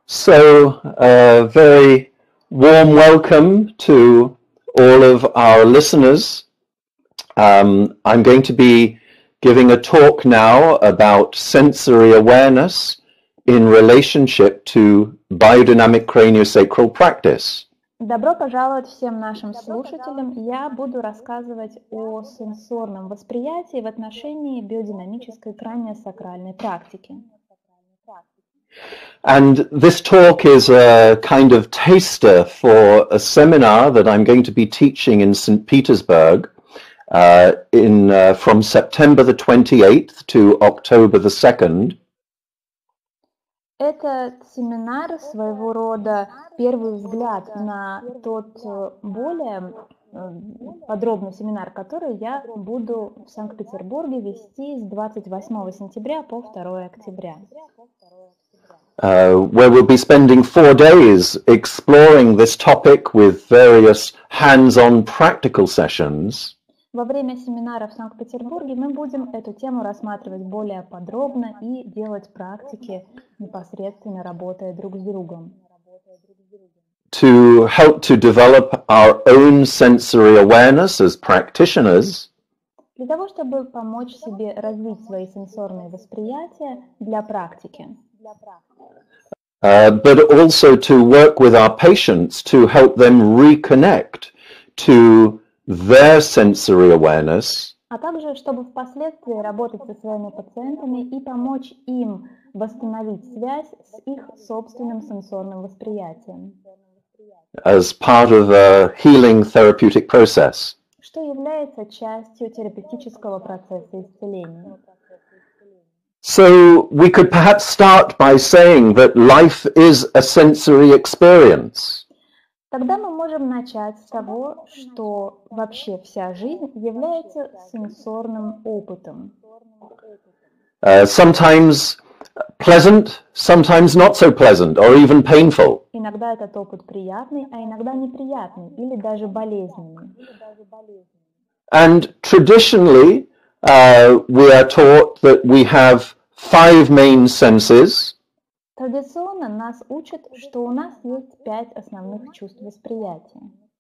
So, a very warm welcome to all of our listeners. I'm going to be giving a talk now about sensory awareness in relationship to biodynamic craniosacral practice. Добро пожаловать всем нашим слушателям. Я буду рассказывать о сенсорном восприятии в отношении биодинамической краниосакральной практики. And this talk is a kind of taster for a seminar that I'm going to be teaching in St. Petersburg from September the 28th to October the 2nd. Этот семинар своего рода первый взгляд на тот более подробный семинар, который я буду в Санкт-Петербурге вести с 28 сентября по 2 октября. Where we'll be spending 4 days exploring this topic with various hands-on practical sessions. Во время семинара в Санкт-Петербурге мы будем эту тему рассматривать более подробно и делать практики, непосредственно работая друг с другом. To help to develop our own sensory awareness as practitioners. Для того, чтобы помочь себе развить свои сенсорные восприятия для практики. But also to work with our patients to help them reconnect to their sensory awareness. А также, чтобы впоследствии работать со своими пациентами и помочь им восстановить связь с их собственным сенсорным восприятием. As part of a healing therapeutic process. Что является частью терапевтического процесса исцеления. So we could perhaps start by saying that life is a sensory experience. Тогда мы можем начать с того, что вообще вся жизнь является сенсорным опытом. Sometimes pleasant, sometimes not so pleasant, or even painful. Иногда этот опыт приятный, а иногда неприятный или даже болезненный. And traditionally, we are taught that we have 5 main senses. Традиционно нас учат, что у нас есть 5 основных чувств восприятия.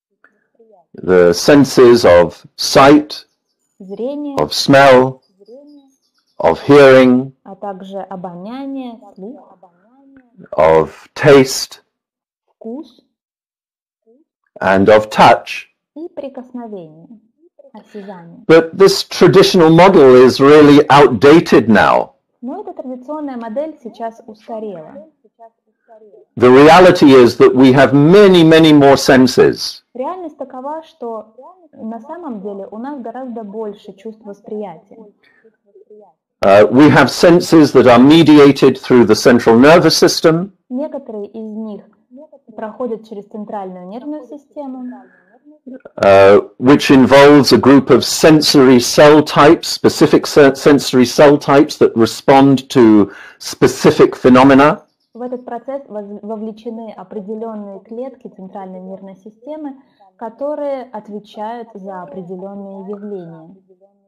The senses of sight, Зрение, of smell, of hearing, а также обоняние, слух, of taste, вкус and of touch. и прикосновение, осязание. But this traditional model is really outdated now. Но эта традиционная модель сейчас устарела. The reality is that we have many, many more senses. Реальность такова, что на самом деле у нас гораздо больше чувств восприятия. We have senses that are mediated through the central nervous system. Некоторые из них проходят через центральную нервную систему, Which involves a group of sensory cell types, specific sensory cell types that respond to specific phenomena. В этот процесс вовлечены определенные клетки центральной нервной системы, которые отвечают за определенные явления.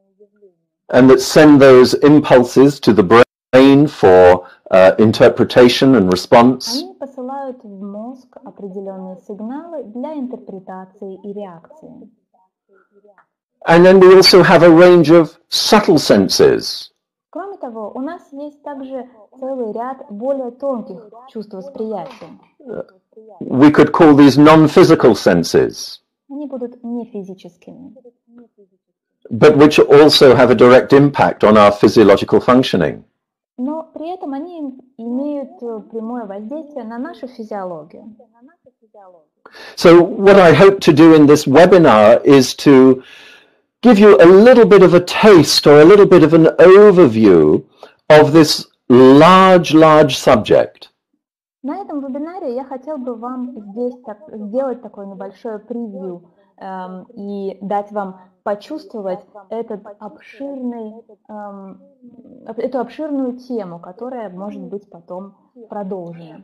And that send those impulses to the brain for interpretation and response. Они посылают в мозг определенные сигналы для интерпретации и реакции. And then we also have a range of subtle senses. Кроме того, у нас есть также целый ряд более тонких чувств восприятия. We could call these non-physical senses, Они будут не физическими, but which also have a direct impact on our physiological functioning. но при этом они имеют прямое воздействие на нашу физиологию. So what I hope to do in this webinar is to give you a little bit of a taste or a little bit of an overview of this large subject. На этом вебинаре я хотел бы вам здесь сделать такое небольшое превью и дать вам почувствовать эту обширную тему, которая может быть потом продолжена.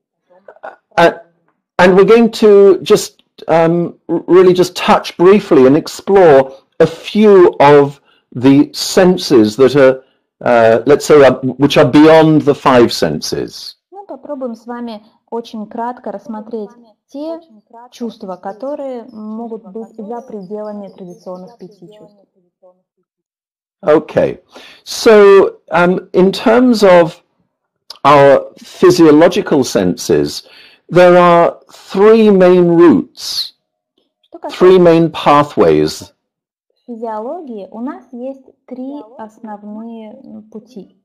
And we're going to just really just touch briefly and explore a few of the senses that are, let's say, which are beyond the 5 senses. Мы попробуем с вами очень кратко рассмотреть те чувства, которые могут быть за пределами традиционных 5 чувств. Okay, so in terms of our physiological senses, there are three main routes, Что three касается main pathways. физиологии, у нас есть 3 основные пути.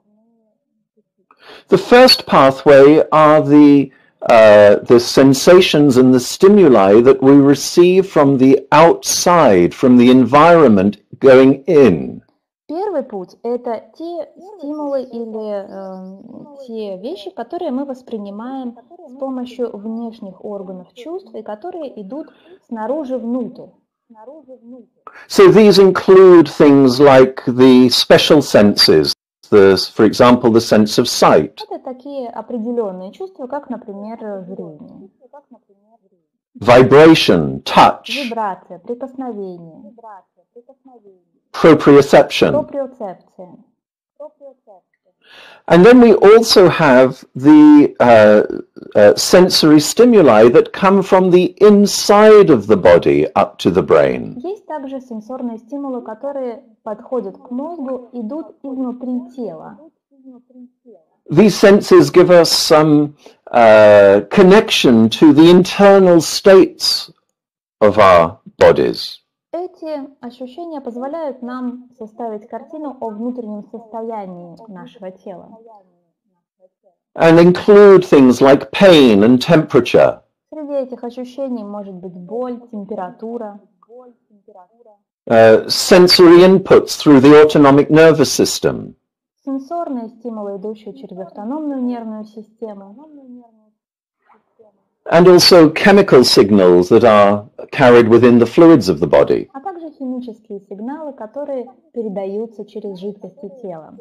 The first pathway are the sensations and the stimuli that we receive from the outside, from the environment going in. Первый путь – это те стимулы или те вещи, которые мы воспринимаем с помощью внешних органов чувств и которые идут снаружи внутрь. So these include things like the special senses, for example, the sense of sight, Это такие определенные чувства, как, например, зрение, vibration, touch, вибрация, прикосновение, proprioception. проприоцепция. And then we also have the sensory stimuli that come from the inside of the body up to the brain. Есть также сенсорные стимулы, которые подходят к мозгу, идут изнутри тела. These senses give us some connection to the internal states of our bodies. Эти ощущения позволяют нам составить картину о внутреннем состоянии нашего тела. And include things like pain and temperature. Среди этих ощущений может быть боль, температура, Sensory inputs through the autonomic nervous system. сенсорные стимулы, идущие через автономную нервную систему, And also chemical signals that are carried within the fluids of the body. а также химические сигналы, которые передаются через жидкости тела.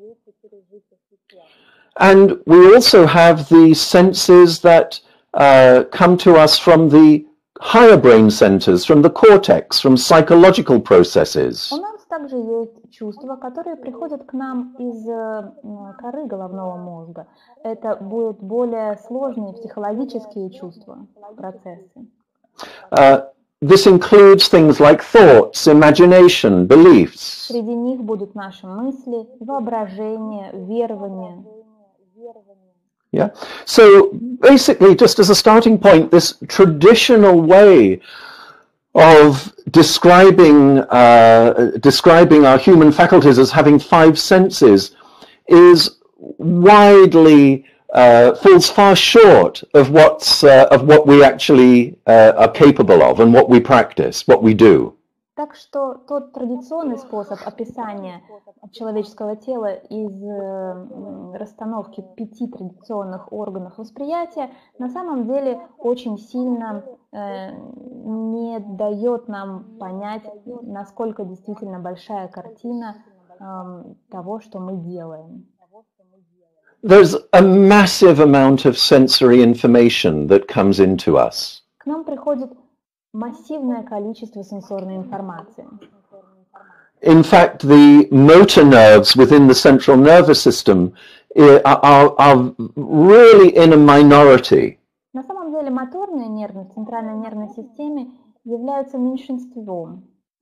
And we also have the senses that come to us from the higher brain centers, from the cortex, from psychological processes. У нас также есть чувства, которые приходят к нам из коры головного мозга. Это будут более сложные психологические чувства, процессы. This includes things like thoughts, imagination, beliefs. Среди них будут наши мысли, воображение, верование. Yeah. So basically, just as a starting point, this traditional way of describing our human faculties as having 5 senses is widely falls far short of what we actually are capable of and what we practice, what we do. Так что тот традиционный способ описания человеческого тела из расстановки 5 традиционных органов восприятия на самом деле очень сильно не дает нам понять, насколько действительно большая картина того, что мы делаем. There's a massive amount of sensory information that comes into us. К нам приходит массивное количество сенсорной информации. In fact, the motor nerves within the central nervous system are really in a minority. На самом деле моторные нервы в центральной нервной системе являются меньшинством.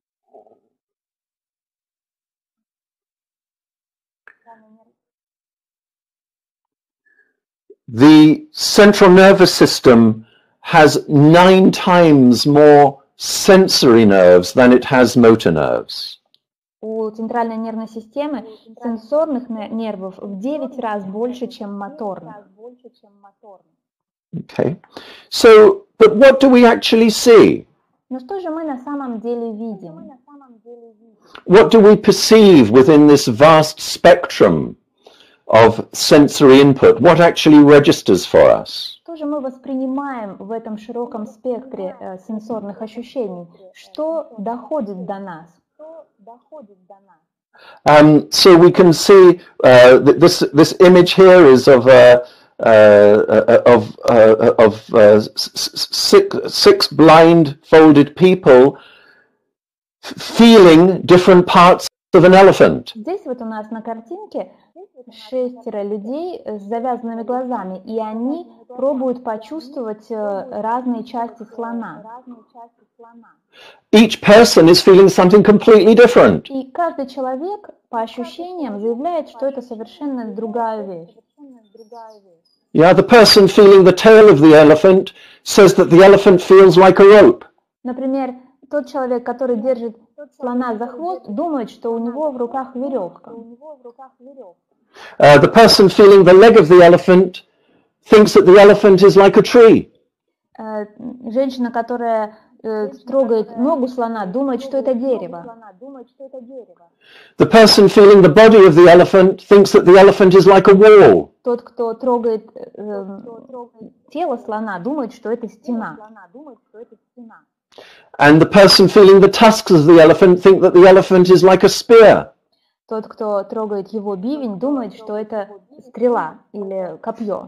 The central nervous system has 9 times more sensory nerves than it has motor nerves. У центральной нервной системы сенсорных нервов в 9 раз больше, чем моторных. Okay. So, but what do we actually see? Но что же мы на самом деле видим? What do we perceive within this vast spectrum of sensory input? What actually registers for us? Что же мы воспринимаем в этом широком спектре сенсорных ощущений? Что доходит до нас? So we can see this image here is of six blindfolded people feeling different parts of an elephant. Здесь вот у нас на картинке шестеро людей с завязанными глазами, и они пробуют почувствовать разные части слона. Each person is feeling something completely different. И каждый человек по ощущениям заявляет, что это совершенно другая вещь. Yeah, the person feeling the tail of the elephant says that the elephant feels like a rope. Например, тот человек, который держит слона за хвост, думает, что у него в руках веревка. The person feeling the leg of the elephant thinks that the elephant is like a tree. Женщина, которая трогает ногу слона, думает, что это дерево. The person feeling the body of the elephant thinks that the elephant is like a wall. Тот, кто трогает тело слона, думает, что это стена. And the person feeling the tusks of the elephant think that the elephant is like a spear. Тот, кто трогает его бивень, думает, что это стрела или копье.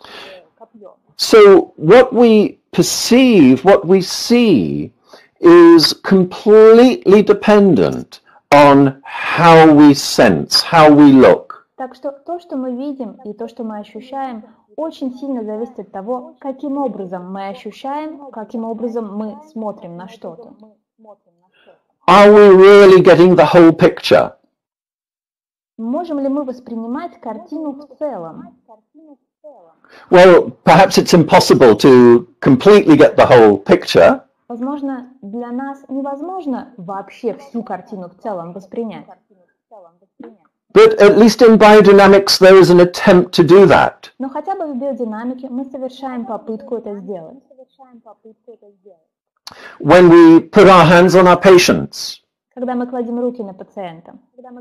So what we perceive, what we see, is completely dependent on how we sense, how we look. Так что то, что мы видим, и то, что мы ощущаем, очень сильно зависит от того, каким образом мы ощущаем, каким образом мы смотрим на что-то. Are we really getting the whole picture? Можем ли мы воспринимать картину в целом? Well, perhaps it's impossible to completely get the whole picture. Возможно, для нас невозможно вообще всю картину в целом воспринять. But at least in biodynamics there is an attempt to do that. Но хотя бы в биодинамике мы совершаем попытку это сделать. When we put our hands on our patients, Когда мы кладем руки на пациента,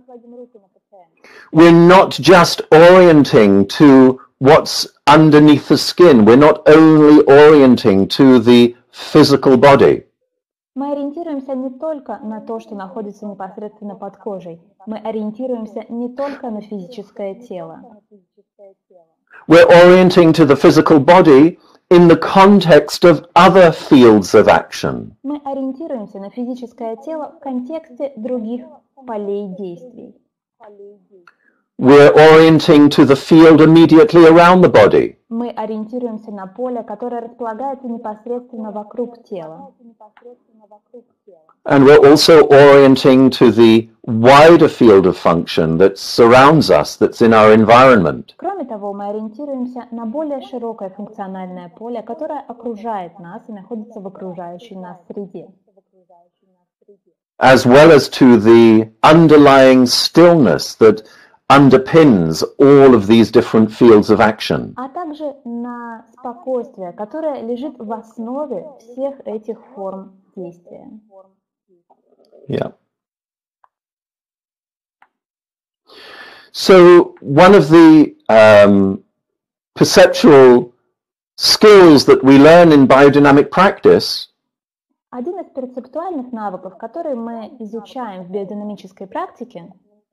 we're not just orienting to what's underneath the skin. We're not only orienting to the physical body. мы ориентируемся не только на то, что находится непосредственно под кожей. Мы ориентируемся не только на физическое тело. We're orienting to the physical body in the context of other fields of action. Мы ориентируемся на физическое тело в контексте других полей действий. We're orienting to the field immediately around the body. Мы ориентируемся на поле, которое располагается непосредственно вокруг тела. And we're also orienting to the wider field of function that surrounds us, that's in our environment. Кроме того, мы ориентируемся на более широкое функциональное поле, которое окружает нас и находится в окружающей нас среде. As well as to the underlying stillness that underpins all of these different fields of action. А также на спокойствие, которое лежит в основе всех этих форм действия. Yeah. So one of the perceptual skills that we learn in biodynamic practice Один из перцептуальных навыков, который мы изучаем в биодинамической практике,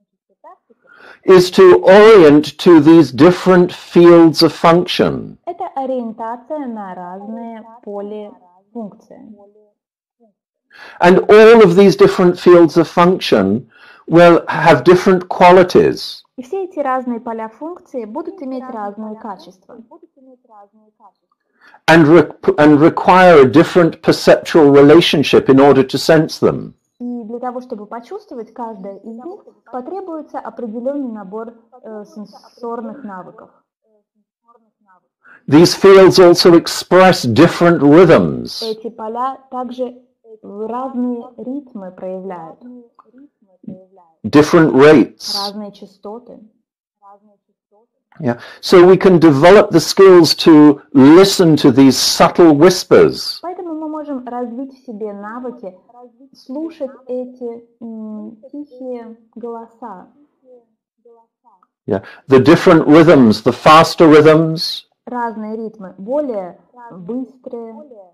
is to orient to these different fields of function. это ориентация на разные полифункции. And all of these different fields of function will have different qualities. И все эти разные поля функции будут иметь разные качества. And require a different perceptual relationship in order to sense them. И для того, чтобы почувствовать каждое из них, потребуется определенный набор сенсорных навыков. These fields also express different rhythms. Эти поля также разные ритмы проявляют, Different rates. разные частоты. Yeah. So we can develop the skills to listen to these subtle whispers. Поэтому мы можем развить в себе навыки слушать эти тихие голоса. Yeah. The different rhythms, the faster rhythms, Разные ритмы, более быстрые,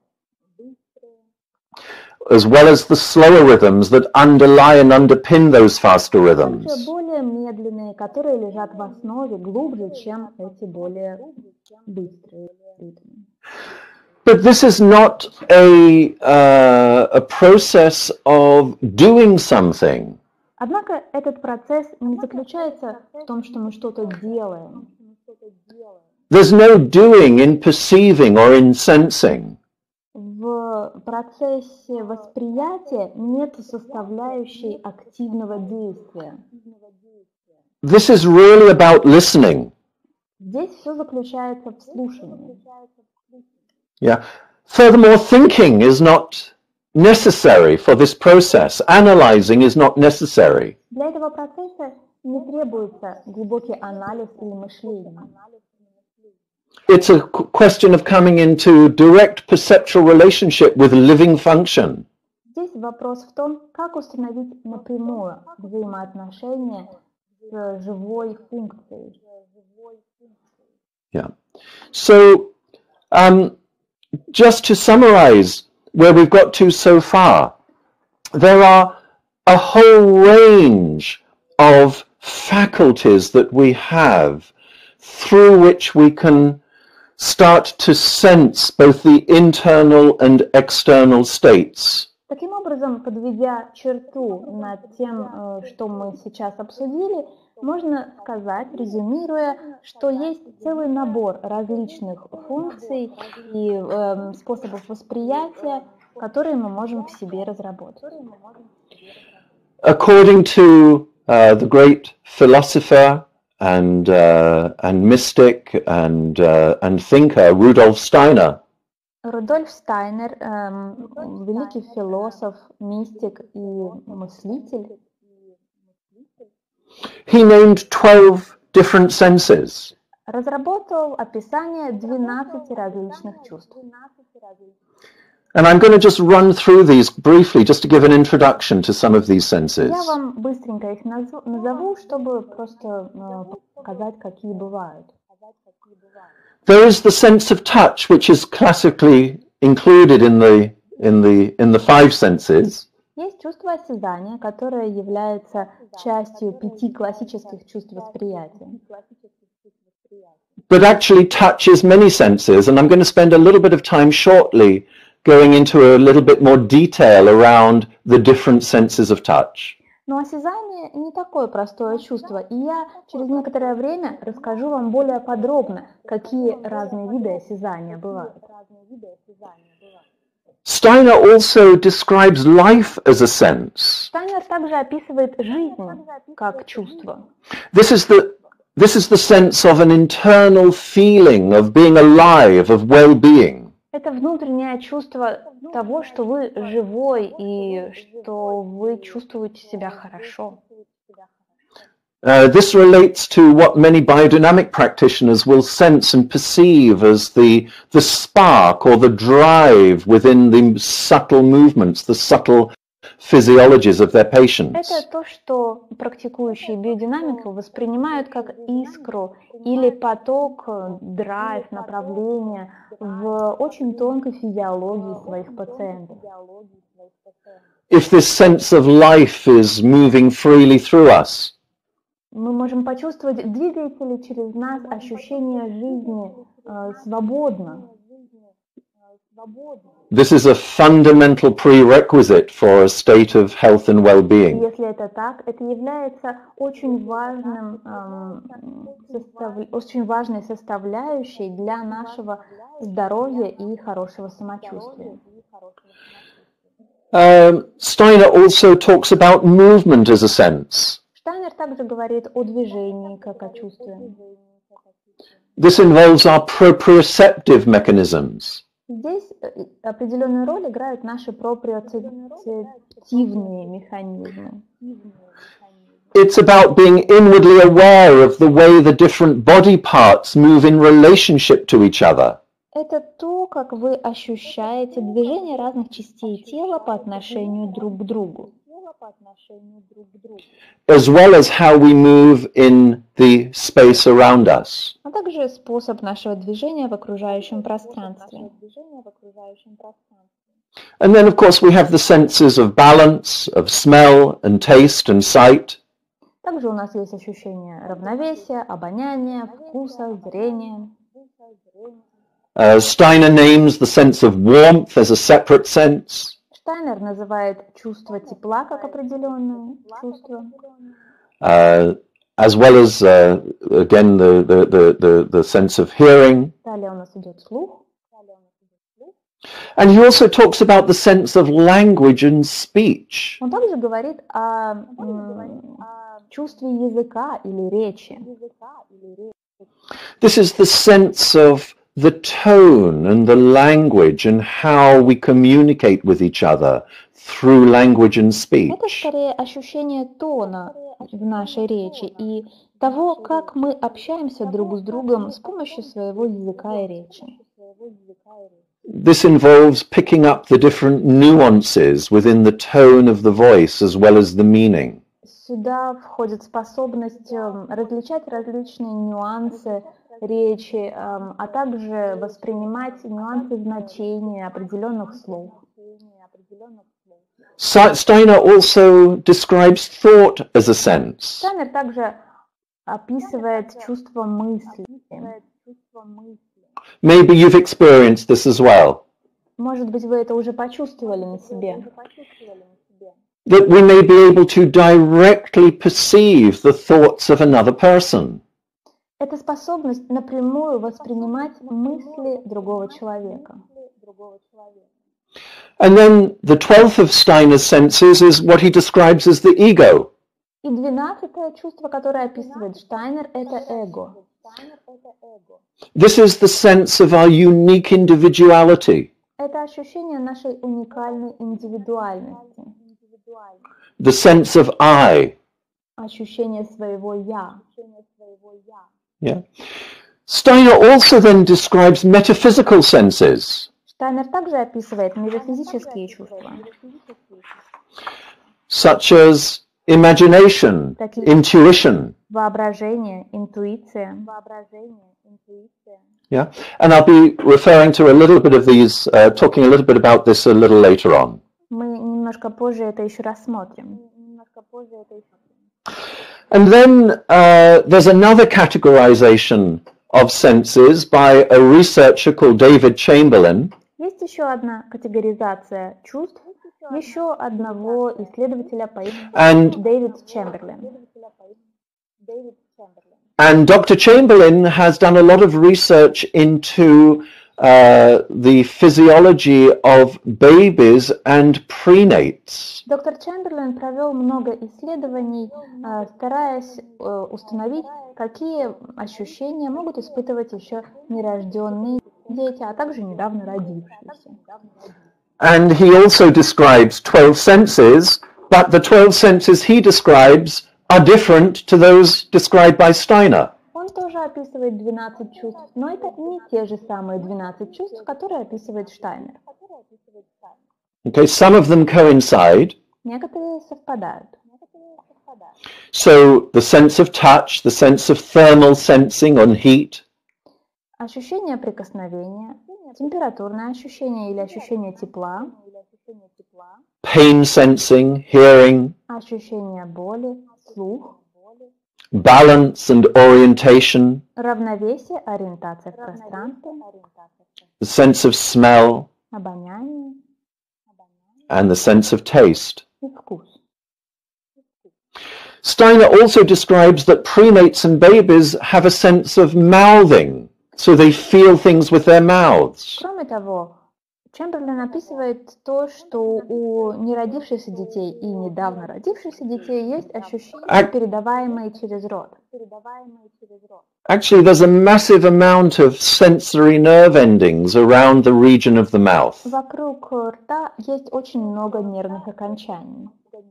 as well as the slower rhythms that underlie and underpin those faster rhythms. также более медленные, которые лежат в основе глубже, чем эти более быстрые ритмы. But this is not a process of doing something. Однако этот процесс не заключается в том, что мы что-то делаем. There's no doing in perceiving or in sensing. В процессе восприятия нет составляющей активного действия. This is really about listening. Здесь все заключается в слушании. Yeah. Furthermore, thinking is not necessary for this process. Analyzing is not necessary. Для этого процесса не требуется глубокий анализ или мышление. It's a question of coming into direct perceptual relationship with living function. Здесь вопрос в том, как установить напрямую взаимоотношения с живой функцией. Yeah. So, just to summarize where we've got to so far, there are a whole range of faculties that we have through which we can start to sense both the internal and external states. Таким образом, подведя черту над тем, что мы сейчас обсудили, можно сказать, резюмируя, что есть целый набор различных функций и способов восприятия, которые мы можем в себе разработать. According to the great philosopher and mystic and thinker Rudolf Steiner, Рудольф Стайнер, великий философ, мистик и мыслитель, he named 12 different senses. разработал описание 12 различных чувств. And I'm going to just run through these briefly just to give an introduction to some of these senses. Я вам быстренько их назову, чтобы просто показать, какие бывают. There is the sense of touch, which is classically included in the five senses. Есть чувство осязания, которое является частью 5 классических чувств восприятия. But actually touch is many senses, and I'm going to spend a little bit of time shortly going into a little bit more detail around the different senses of touch. Но осязание не такое простое чувство, и я через некоторое время расскажу вам более подробно, какие разные виды осязания бывают. Steiner also describes life as a sense. Стайнер также описывает жизнь как чувство. This is the sense of an internal feeling of being alive, of well-being. Это внутреннее чувство того, что вы живой и что вы чувствуете себя хорошо. This relates to what many biodynamic practitioners will sense and perceive as the spark or the drive within the subtle movements, the subtle physiologies of their patients. Это то, что практикующие биодинамику воспринимают как искру или поток, драйв, направление в очень тонкой физиологии своих пациентов. If this sense of life is moving freely through us, мы можем почувствовать, двигается ли через нас ощущение жизни свободно. This is a fundamental prerequisite for a state of health and well-being. Если это так, это является очень важной составляющей для нашего здоровья и хорошего самочувствия. Steiner also talks about movement as a sense. Штайнер также говорит о движении как о чувстве. This involves our proprioceptive mechanisms. Здесь определенную роль играют наши проприоцептивные механизмы. It's about being inwardly aware of the way the different body parts move in relationship to each other. Это то, как вы ощущаете движение разных частей тела по отношению друг к другу. As well as how we move in the space around us. А также способ нашего движения в окружающем пространстве. And then, of course, we have the senses of balance, of smell and taste and sight. Также у нас есть ощущение равновесия, обоняния, вкуса, зрения. Steiner names the sense of warmth as a separate sense. Штайнер называет чувство тепла как определенное чувство. As well as, again, the sense of hearing. Далее у нас идет слух. And he also talks about the sense of language and speech. Он также говорит о чувстве языка или речи. This is the sense of the tone and the language and how we communicate with each other through language and Это speech. скорее ощущение тона в нашей речи и того, как мы общаемся друг с другом с помощью своего языка и речи. This involves picking up the different nuances within the tone of the voice as well as the meaning. Сюда входит способность различать различные нюансы речи, а также воспринимать нюансы значения определенных слов. Steiner also describes thought as a sense. Штайнер также описывает чувство мысли. Maybe you've experienced this as well. Может быть, вы это уже почувствовали на себе. That we may be able to directly perceive the thoughts of another person. Это способность напрямую воспринимать мысли другого человека. And then the 12th of Steiner's senses is what he describes as the ego. И 12-е чувство, которое описывает Штайнер, это эго. This is the sense of our unique individuality. Это ощущение нашей уникальной индивидуальности. The sense of I. Ощущение своего «я». Yeah. Steiner also then describes metaphysical senses. Штайнер также описывает метафизические чувства, Such as imagination, intuition. воображение, интуиция. Yeah, and I'll be referring to a little bit of these, talking a little bit about this a little later on. Мы немножко позже это еще рассмотрим. And then there's another categorization of senses by a researcher called David Chamberlain. Есть еще одна категоризация чувств, еще одного исследователя по имени Дэвид Чемберлен. And Dr. Chamberlain has done a lot of research into the physiology of babies and prenates. Доктор Чемберлен провел много исследований, стараясь установить, какие ощущения могут испытывать еще нерожденные дети, а также недавно родившиеся. And he also describes 12 senses, but the 12 senses he describes are different to those described by Steiner. Он тоже описывает 12 чувств, но это не те же самые 12 чувств, которые описывает Штайнер. Okay, some of them coincide. Некоторые совпадают. So the sense of touch, the sense of thermal sensing on heat, Ощущение прикосновения, температурное ощущение или ощущение тепла, pain sensing, hearing, ощущение боли, слух, balance and orientation, равновесие, ориентация в пространстве, the sense of smell, обоняние and the sense of taste. и вкус. Steiner also describes that prenates and babies have a sense of mouthing, so they feel things with their mouths. Кроме того, Чемберлен описывает то, что у неродившихся детей и недавно родившихся детей есть ощущения, передаваемые через рот. Actually, there's a massive amount of sensory nerve endings around the region of the mouth. Вокруг рта есть очень много нервных окончаний.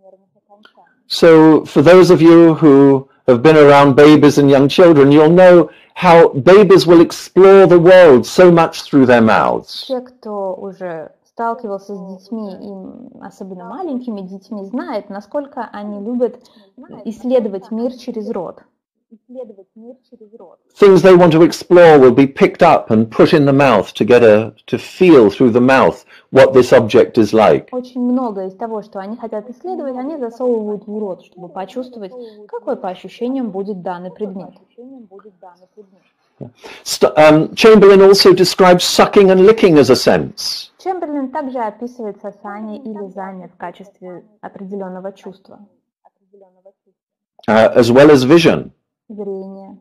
So for those of you who have been around babies and young children, you'll know how babies will explore the world so much through their mouths. Те, кто уже сталкивался с детьми, и особенно маленькими детьми, знают, насколько они любят исследовать мир через рот. Things they want to explore will be picked up and put in the mouth to feel through the mouth what this object is like. Очень много из того, что они хотят исследовать, они засовывают в рот, чтобы почувствовать, какой по ощущениям будет данный предмет. Chamberlain also describes sucking and licking as a sense. Чемберлен также описывает сосание или зание в качестве определенного чувства. As well as vision. Зрение.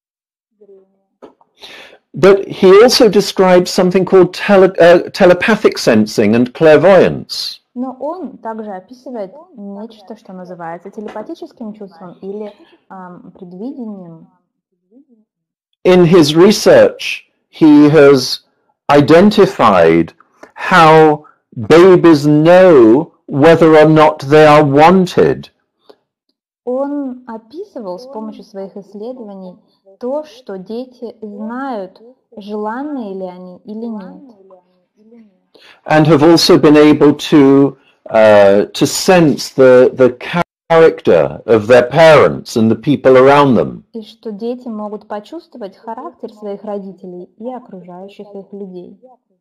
But he also describes something called telepathic sensing and clairvoyance. Но он также описывает нечто, что называется телепатическим чувством или предвидением. In his research, he has identified how babies know whether or not they are wanted. Он описывал с помощью своих исследований то, что дети знают, желанные ли они или нет. And have also been able to sense the character of their parents and the people around them. И что дети могут почувствовать характер своих родителей и окружающих их людей.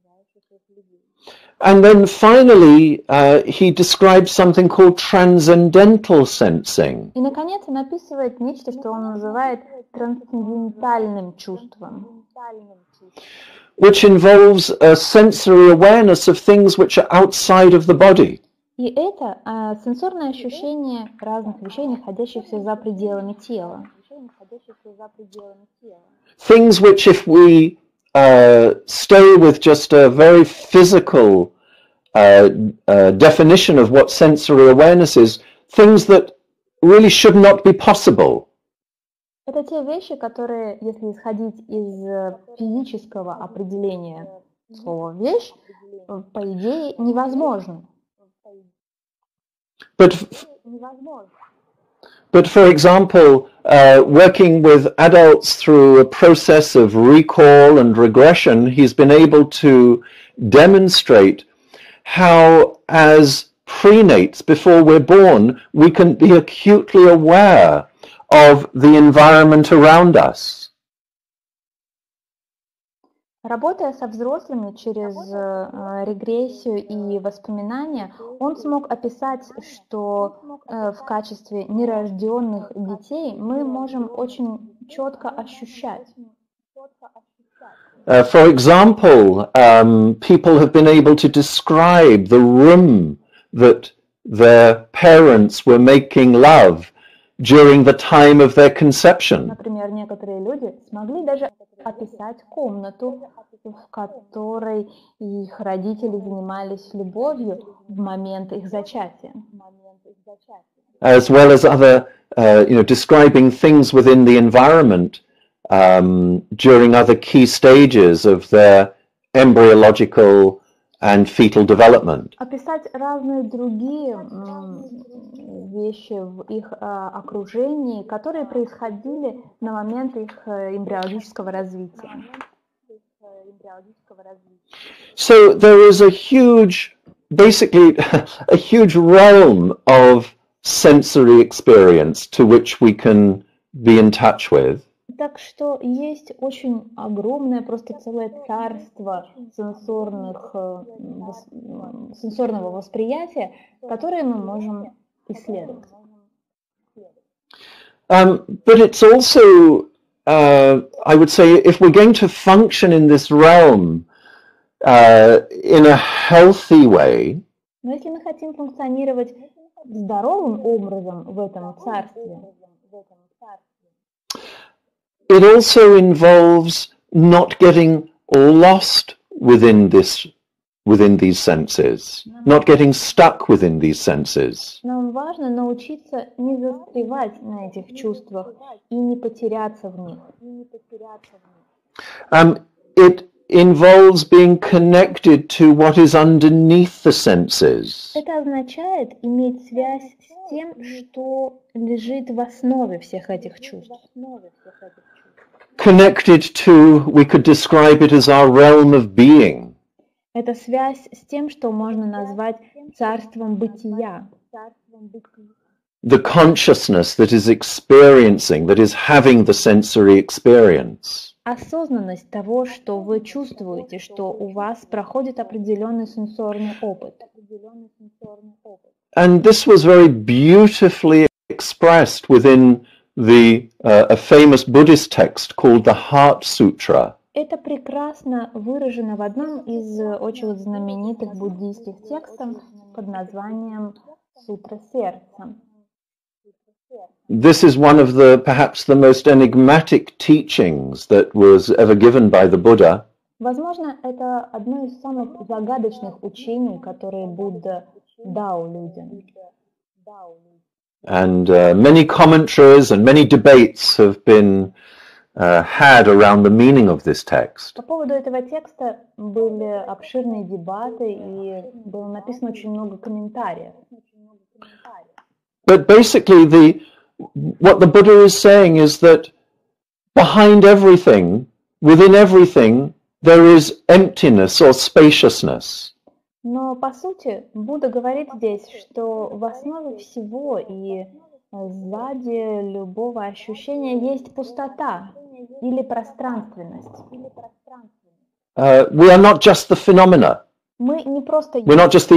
And then finally, he describes something called transcendental sensing. И, наконец, он описывает нечто, что он называет трансцендентальным чувством, which involves a sensory awareness of things which are outside of the body. И это сенсорное ощущение разных вещей, находящихся за пределами тела. Things which, if we stay with just a very physical definition of what sensory awareness is, things that really should not be possible. Это те вещи, которые, если исходить из физического определения слова «вещь», по идее, невозможны. But for example, working with adults through a process of recall and regression, he's been able to demonstrate how, as prenates, before we're born, we can be acutely aware of the environment around us. Работая со взрослыми через регрессию и воспоминания, он смог описать, что в качестве нерожденных детей мы можем очень четко ощущать. For example, people have been able to describe the room that their parents were making love during the time of their conception. Например, некоторые люди смогли даже описать комнату, в которой их родители занимались любовью в момент их зачатия. As well as other, describing things within the environment during other key stages of their embryological and fetal development. Описать разные другие вещи в их окружении, которые происходили на момент их эмбриологического развития. So there is basically a huge realm of sensory experience to which we can be in touch with. Так что есть очень огромное, просто целое царство сенсорного восприятия, которое мы можем исследовать. But it's also, I would say, if we're going to function in this realm in a healthy way, но если мы хотим функционировать здоровым образом в этом царстве, it also involves not getting lost within these senses, not getting stuck within these senses. Нам важно научиться не застревать на этих чувствах и не потеряться в них. It involves being connected to what is underneath the senses. Это означает иметь связь с тем, что лежит в основе всех этих чувств. Connected to, we could describe it as our realm of being. Это связь с тем, что можно назвать царством бытия. The consciousness that is experiencing, that is having the sensory experience. Осознанность того, что вы чувствуете, что у вас проходит определенный сенсорный опыт. And this was very beautifully expressed within a famous Buddhist text called the Heart Sutra. Это прекрасно выражено в одном из очень знаменитых буддийских текстов под названием «Сутра сердца». This is one of perhaps the most enigmatic teachings that was ever given by the Buddha. Возможно, это одно из самых загадочных учений, которые Будда дал людям. And many commentaries and many debates have been had around the meaning of this text. По поводу этого текста были обширные дебаты, и было написано очень много комментариев. But basically, what the Buddha is saying is that behind everything, within everything, there is emptiness or spaciousness. Но по сути Будда говорит здесь, что в основе всего и сзади любого ощущения есть пустота или пространственность. We are not just the phenomena. Мы не просто We're not just the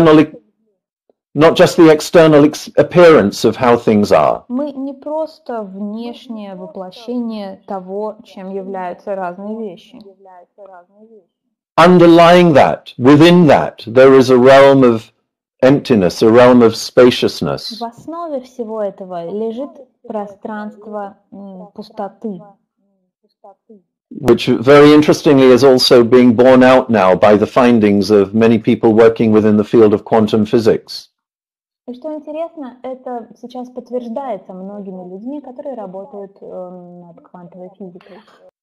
external appearance of how things are. Мы не просто внешнее воплощение того, чем являются разные вещи. Underlying that, within that, there is a realm of emptiness, a realm of spaciousness. В основе всего этого лежит пространство пустоты. Which very interestingly is also being borne out now by the findings of many people working within the field of quantum physics. И что интересно, это сейчас подтверждается многими людьми, которые работают над квантовой физикой.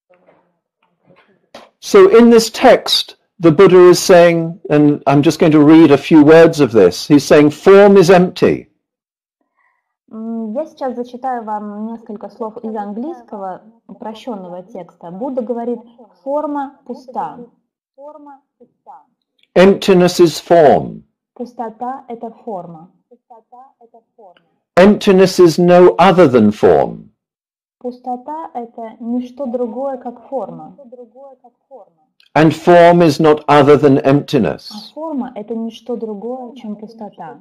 So in this text, the Buddha is saying, and I'm just going to read a few words of this, he's saying form is empty. Я сейчас зачитаю вам несколько слов из английского упрощенного текста. Будда говорит, форма пуста. Emptiness is form. Пустота – это форма. Emptiness is no other than form. Пустота – это не что другое, как форма. And form is not other than emptiness. А форма – это не что другое, чем пустота.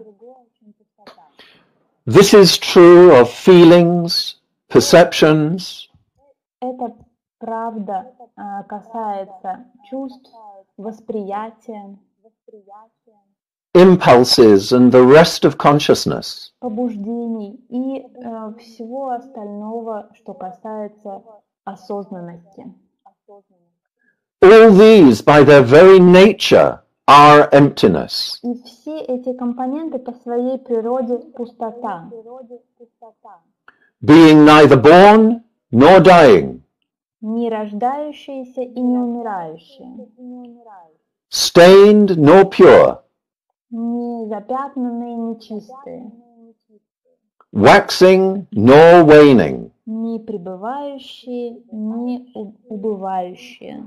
This is true of feelings, perceptions. Это правда касается чувств, восприятия, impulses and the rest of consciousness. побуждений и всего остального, что касается осознанности. All these, by their very nature, are emptiness. И все эти компоненты по своей природе пустота. Being neither born nor dying. Не рождающиеся и не умирающие. Stained nor pure. Не запятнанные, не чистые. Waxing nor waning. Не пребывающие, не убывающие.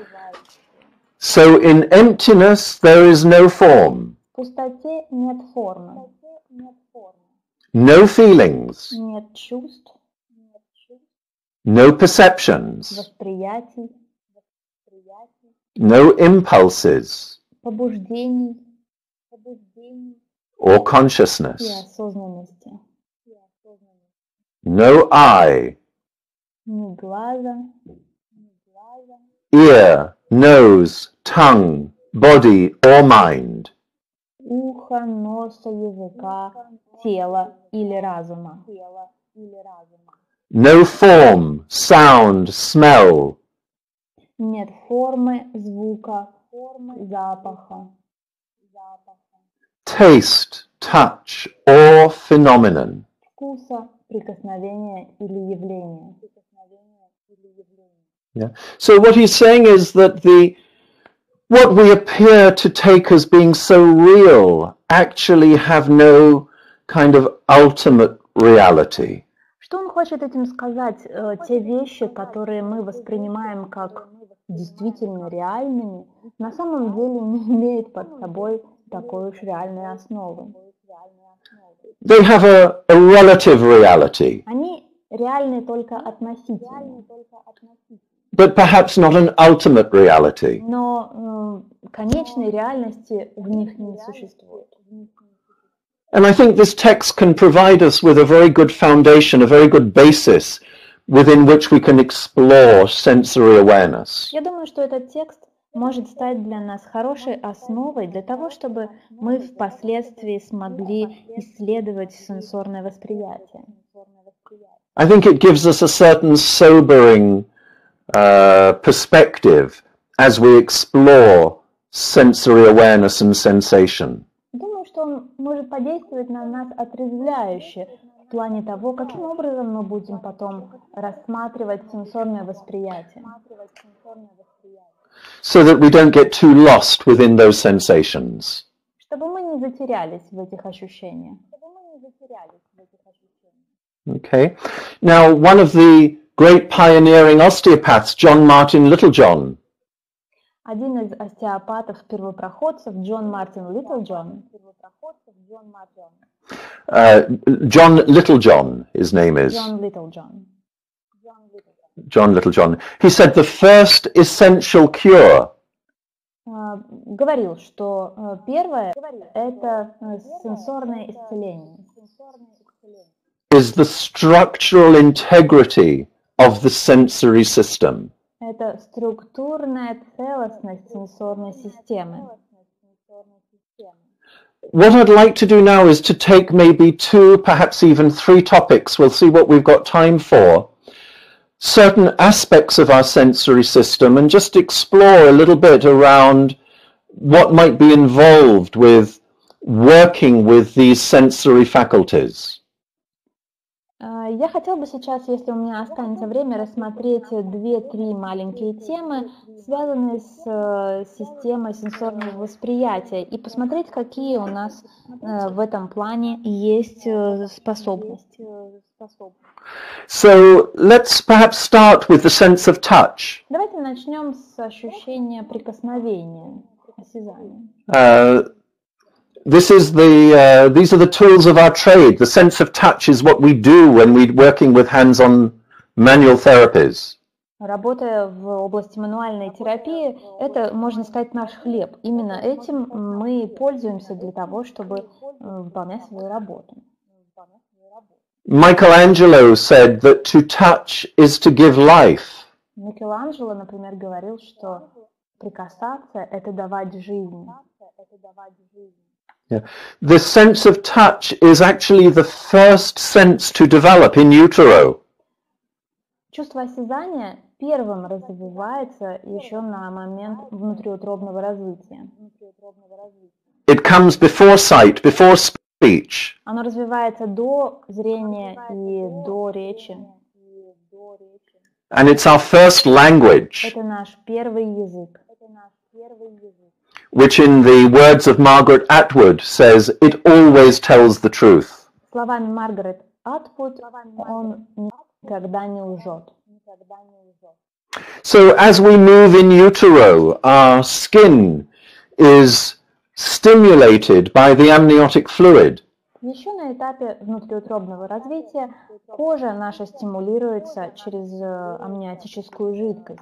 So in emptiness there is no form. В пустоте нет формы. No feelings. Нет чувств, No perceptions. восприятий, No impulses побуждений or и consciousness. осознанности. No eye, Ни глаза, ear, nose, tongue, body or mind. уха, носа, языка, тела или разума. No form, sound, smell. Нет формы, звука, запаха, Taste, touch or phenomenon. вкуса, прикосновения или явления. Yeah. So what he's saying is that what we appear to take as being so real actually have no kind of ultimate reality. Что он хочет этим сказать? Те вещи, которые мы воспринимаем как действительно реальными, на самом деле не имеют под собой такой уж реальной основы. They have a relative reality, Они реальны только относительно, but perhaps not an ultimate reality. но конечной реальности в них не существует. And I think this text can provide us with a very good foundation, a very good basis within which we can explore sensory awareness. Я думаю, что этот текст может стать для нас хорошей основой для того, чтобы мы впоследствии смогли исследовать сенсорное восприятие. I think it gives us a certain sobering perspective as we explore sensory awareness and sensation. Думаю, что он может подействовать на нас отрезвляюще в плане того, каким образом мы будем потом рассматривать сенсорное восприятие. So that we don't get too lost within those sensations. Чтобы мы не затерялись в этих ощущениях. Okay. Now, one of the great pioneering osteopaths, John Martin Littlejohn, Один из остеопатов-первопроходцев, Джон Мартин Литлджон, John Littlejohn, his name is. Джон Литлджон. John Littlejohn. He said the first essential cure Говорил, что первое – это сенсорное исцеление. is the structural integrity of the sensory system. Это структурная целостность сенсорной системы. What I'd like to do now is to take maybe 2, perhaps even 3 topics, we'll see what we've got time for, certain aspects of our sensory system and just explore a little bit around what might be involved with working with these sensory faculties. Я хотела бы сейчас, если у меня останется время, рассмотреть 2-3 маленькие темы, связанные с системой сенсорного восприятия, и посмотреть, какие у нас в этом плане есть способности. So let's perhaps start with the sense of touch. Давайте начнем с ощущения прикосновения, осязания. These are the tools of our trade. The sense of touch is what we do when we're working with hands-on manual therapies. Работая в области мануальной терапии, это, можно сказать, наш хлеб. Именно этим мы пользуемся для того, чтобы выполнять свою работу. Michelangelo said that to touch is to give life. Микеланджело, например, говорил, что прикасаться – это давать жизнь. Yeah. The sense of touch is actually the first sense to develop in utero. Чувство осязания первым развивается еще на момент внутриутробного развития. It comes before sight, before speech. Оно развивается до зрения и до речи. And it's our first language, Это наш первый язык. which in the words of Margaret Atwood says, it always tells the truth. Словами Маргарет Атвуд, он никогда не лжет. So as we move in utero, our skin is stimulated by the amniotic fluid. Еще на этапе внутриутробного развития кожа наша стимулируется через амниотическую жидкость.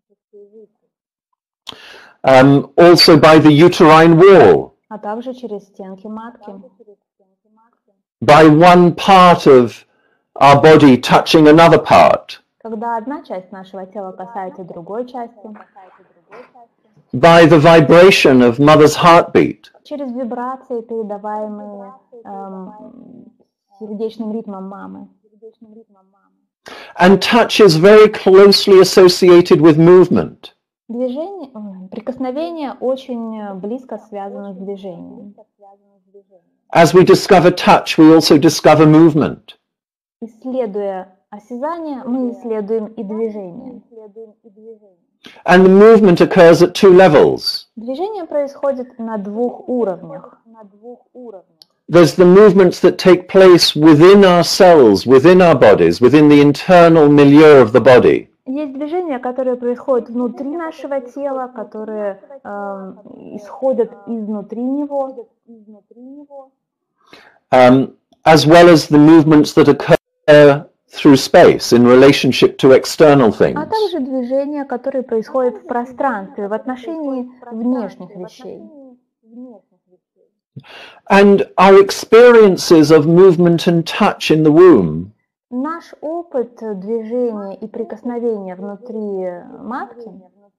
Also by the uterine wall, А также через стенки матки. by one part of our body touching another part, Когда одна часть нашего тела касается другой части, by the vibration of mother's heartbeat, через вибрации, передаваемые сердечным ритмом мамы. and touch is very closely associated with movement. Прикосновение очень близко связано с движением. As we discover touch, we also discover movement. Исследуя осязание, мы исследуем и движение. And the movement occurs at 2 levels. Движение происходит на 2 уровнях. There's the movements that take place within our cells, within our bodies, within the internal milieu of the body. Есть движения, которые происходят внутри нашего тела, которые исходят изнутри него. As well as the movements that occur through space in relationship to external things. А также движения, которые происходят в пространстве, в отношении внешних вещей. And our experiences of movement and touch in the womb Наш опыт опыт движения и прикосновения внутри матки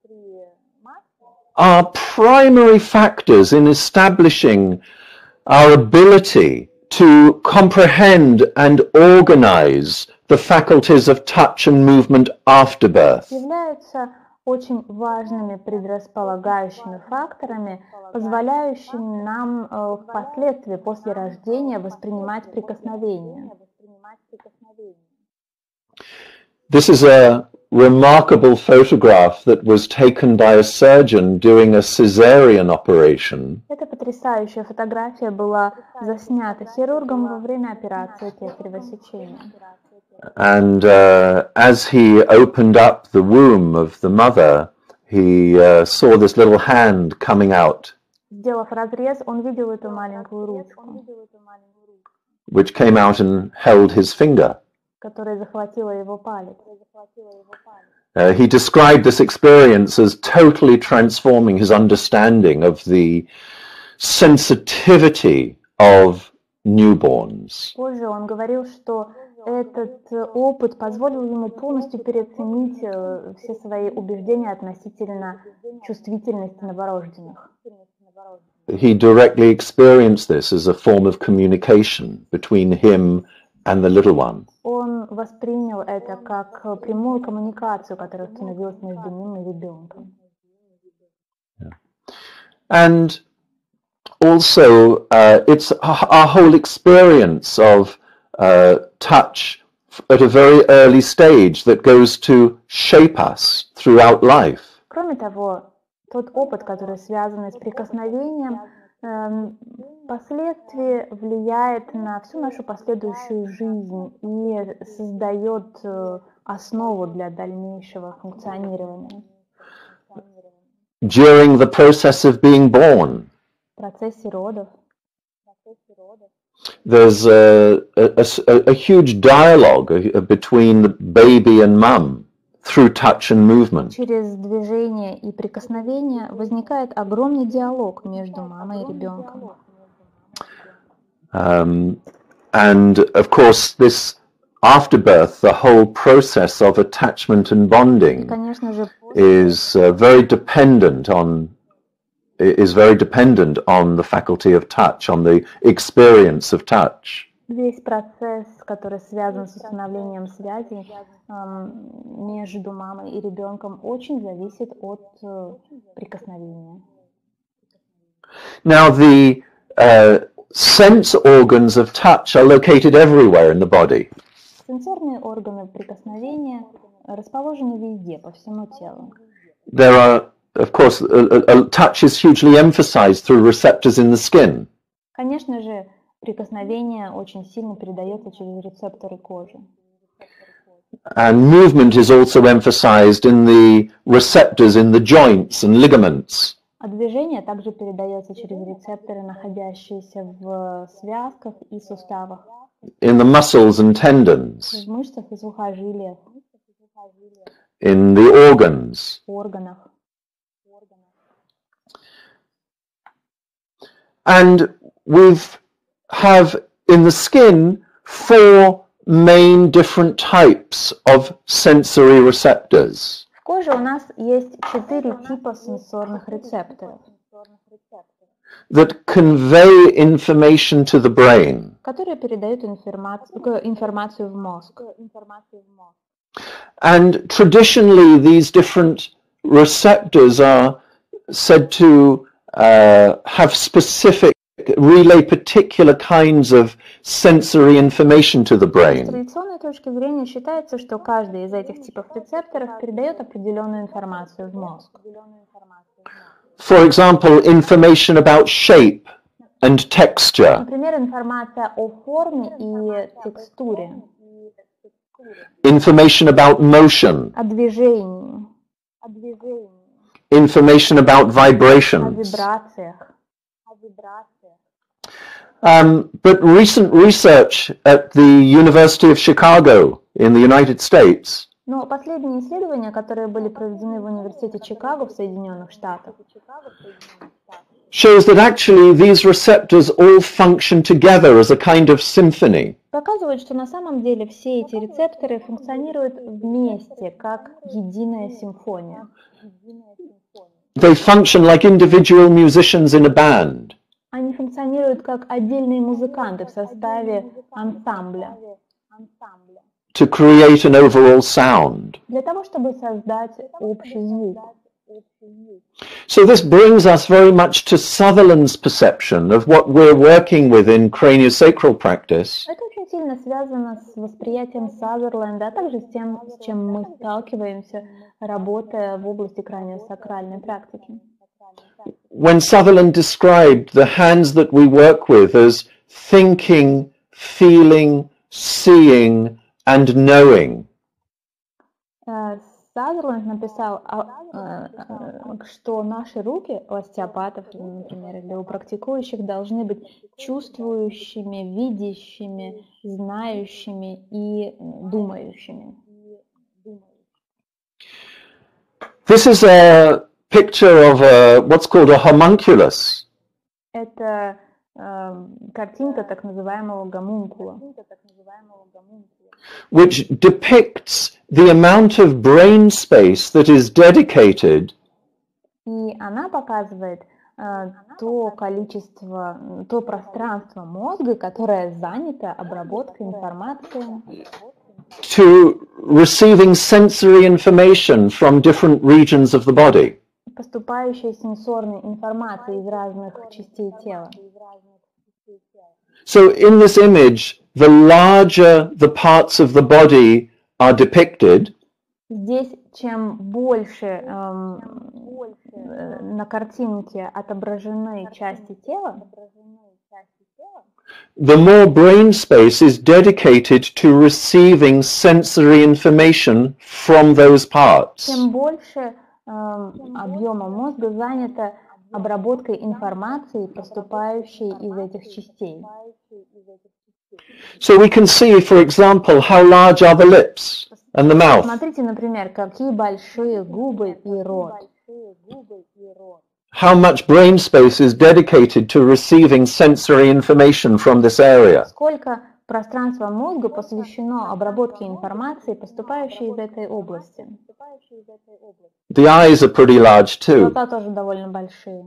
are primary factors in establishing our ability to comprehend and organize the faculties of touch and movement after birth. являются очень важными предрасполагающими факторами, позволяющими нам впоследствии после рождения воспринимать прикосновение. This is a remarkable photograph that was taken by a surgeon doing a cesarean operation. Эта потрясающая фотография была заснята хирургом во время операции кесарево сечения. And as he opened up the womb of the mother, he saw this little hand coming out, Сделав разрез, он видел эту маленькую ручку, which came out and held his finger. которая захватила его палец. He described this experience as totally transforming his understanding of the sensitivity of newborns. Позже он говорил, что этот опыт позволил ему полностью переоценить все свои убеждения относительно чувствительности новорожденных. He directly experienced this as a form of communication between him and the little one. Он воспринял это как прямую коммуникацию, которая установилась между ним и ребенком. And also, it's our whole experience of touch at a very early stage that goes to shape us throughout life. Кроме того, тот опыт, который связан с прикосновением, впоследствии влияет на всю нашу последующую жизнь и создает основу для дальнейшего функционирования. During the process of being born, В процессе родов there's a huge dialogue between the baby and mum through touch and movement. через движение и прикосновение возникает огромный диалог между мамой и ребенком. And of course, this after birth, the whole process of attachment and bonding Конечно же, is very dependent on the faculty of touch, on the experience of touch. весь процесс, который связан с установлением связи между мамой и ребенком, очень зависит от прикосновения. Now, the sense organs of touch are located everywhere in the body. Сенсорные органы прикосновения расположены везде, по всему телу. There are, of course, touch is hugely emphasized through receptors in the skin. Конечно же, прикосновение очень сильно передается через рецепторы кожи. And movement is also emphasized in the receptors in the joints and ligaments. А движение также передается через рецепторы, находящиеся в связках и суставах, In the muscles and tendons, в мышцах и сухожилиях, in the organs. органах. And we have in the skin 4 main different types of sensory receptors. В коже у нас есть 4 типа сенсорных рецепторов, That convey information to the brain. которые передают информацию в мозг. And traditionally, these different receptors are said to have specific, relay particular kinds of sensory information to the С brain. традиционной точки зрения считается, что каждый из этих типов рецепторов передает определенную информацию в мозг. For example, information about shape and texture, Например, информация о форме и текстуре, information about motion, о движении, information about о vibrations. вибрациях. But recent research at the University of Chicago in the United States Но последние исследования, которые были проведены в Университете Чикаго в Соединенных Штатах, shows that actually these receptors all function together as a kind of symphony. Показывает, что на самом деле все эти рецепторы функционируют вместе, как единая симфония. They function like individual musicians in a band. Они функционируют как отдельные музыканты в составе ансамбля. To create an overall sound. Для того, чтобы создать общий звук. So this brings us very much to Sutherland's perception of what we're working with in craniosacral practice. Это очень сильно связано с восприятием Сазерленда, а также с тем, с чем мы сталкиваемся, работая в области краниосакральной практики. When Sutherland described the hands that we work with as thinking, feeling, seeing, and knowing. Сазерленд написал, что наши руки у остеопатов, например, или у практикующих должны быть чувствующими, видящими, знающими и думающими. This is a picture of what's called a homunculus. Это картинка так называемого гомункула. Which depicts the amount of brain space that is dedicated И она показывает то количество, то пространство мозга, которое занято обработкой информации, to receiving sensory information from different regions of the body. поступающей сенсорной информации из разных частей тела. So in this image, the larger the parts of the body are depicted, Здесь чем больше на картинке отображены части тела, the more brain space is dedicated to receiving sensory information from those parts. тем больше объема мозга занято обработкой информации, поступающей из этих частей. So we can see, for example, how large are the lips and the mouth. Смотрите, например, какие большие губы и рот. How much brain space is dedicated to receiving sensory information from this area. Сколько пространства мозга посвящено обработке информации, поступающей из этой области. The eyes are pretty large too. Глаза тоже довольно большие.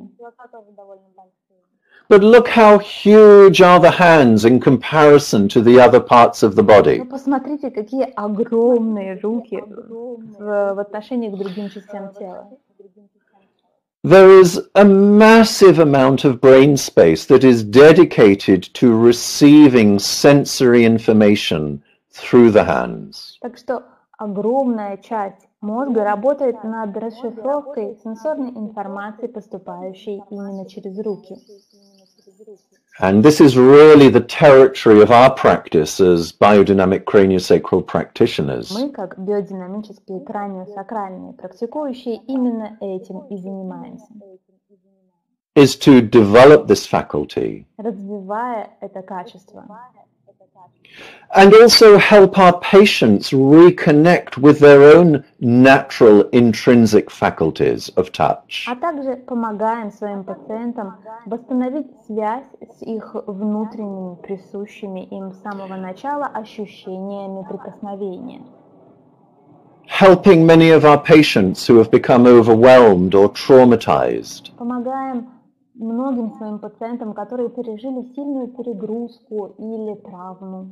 But look how huge are the hands in comparison to the other parts of the body. Но посмотрите, какие огромные руки в отношении к другим частям тела. There is a massive amount of brain space that is dedicated to receiving sensory information through the hands. Так что огромная часть мозга работает над расшифровкой сенсорной информации, поступающей именно через руки. And this is really the territory of our practice as biodynamic craniosacral practitioners. Мы, как биодинамические краниосакральные практикующие, именно этим и занимаемся. Is to develop this faculty. Развивая это качество. And also help our patients reconnect with their own natural intrinsic faculties of touch. А также помогаем своим пациентам восстановить связь с их внутренними, присущими им с самого начала ощущениями прикосновения. Helping many of our patients who have become overwhelmed or traumatized. Помогаем многим своим пациентам, которые пережили сильную перегрузку или травму.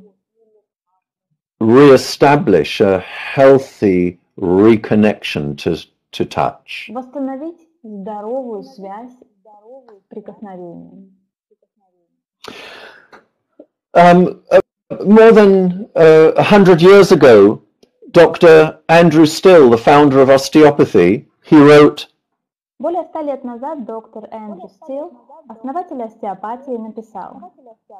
Re-establish a healthy reconnection to touch. Восстановить здоровую связь с прикосновением. More than 100 years ago, Dr. Andrew Still, the founder of osteopathy, he wrote, Более 100 лет назад доктор Эндрю Стилл, основатель остеопатии, написал: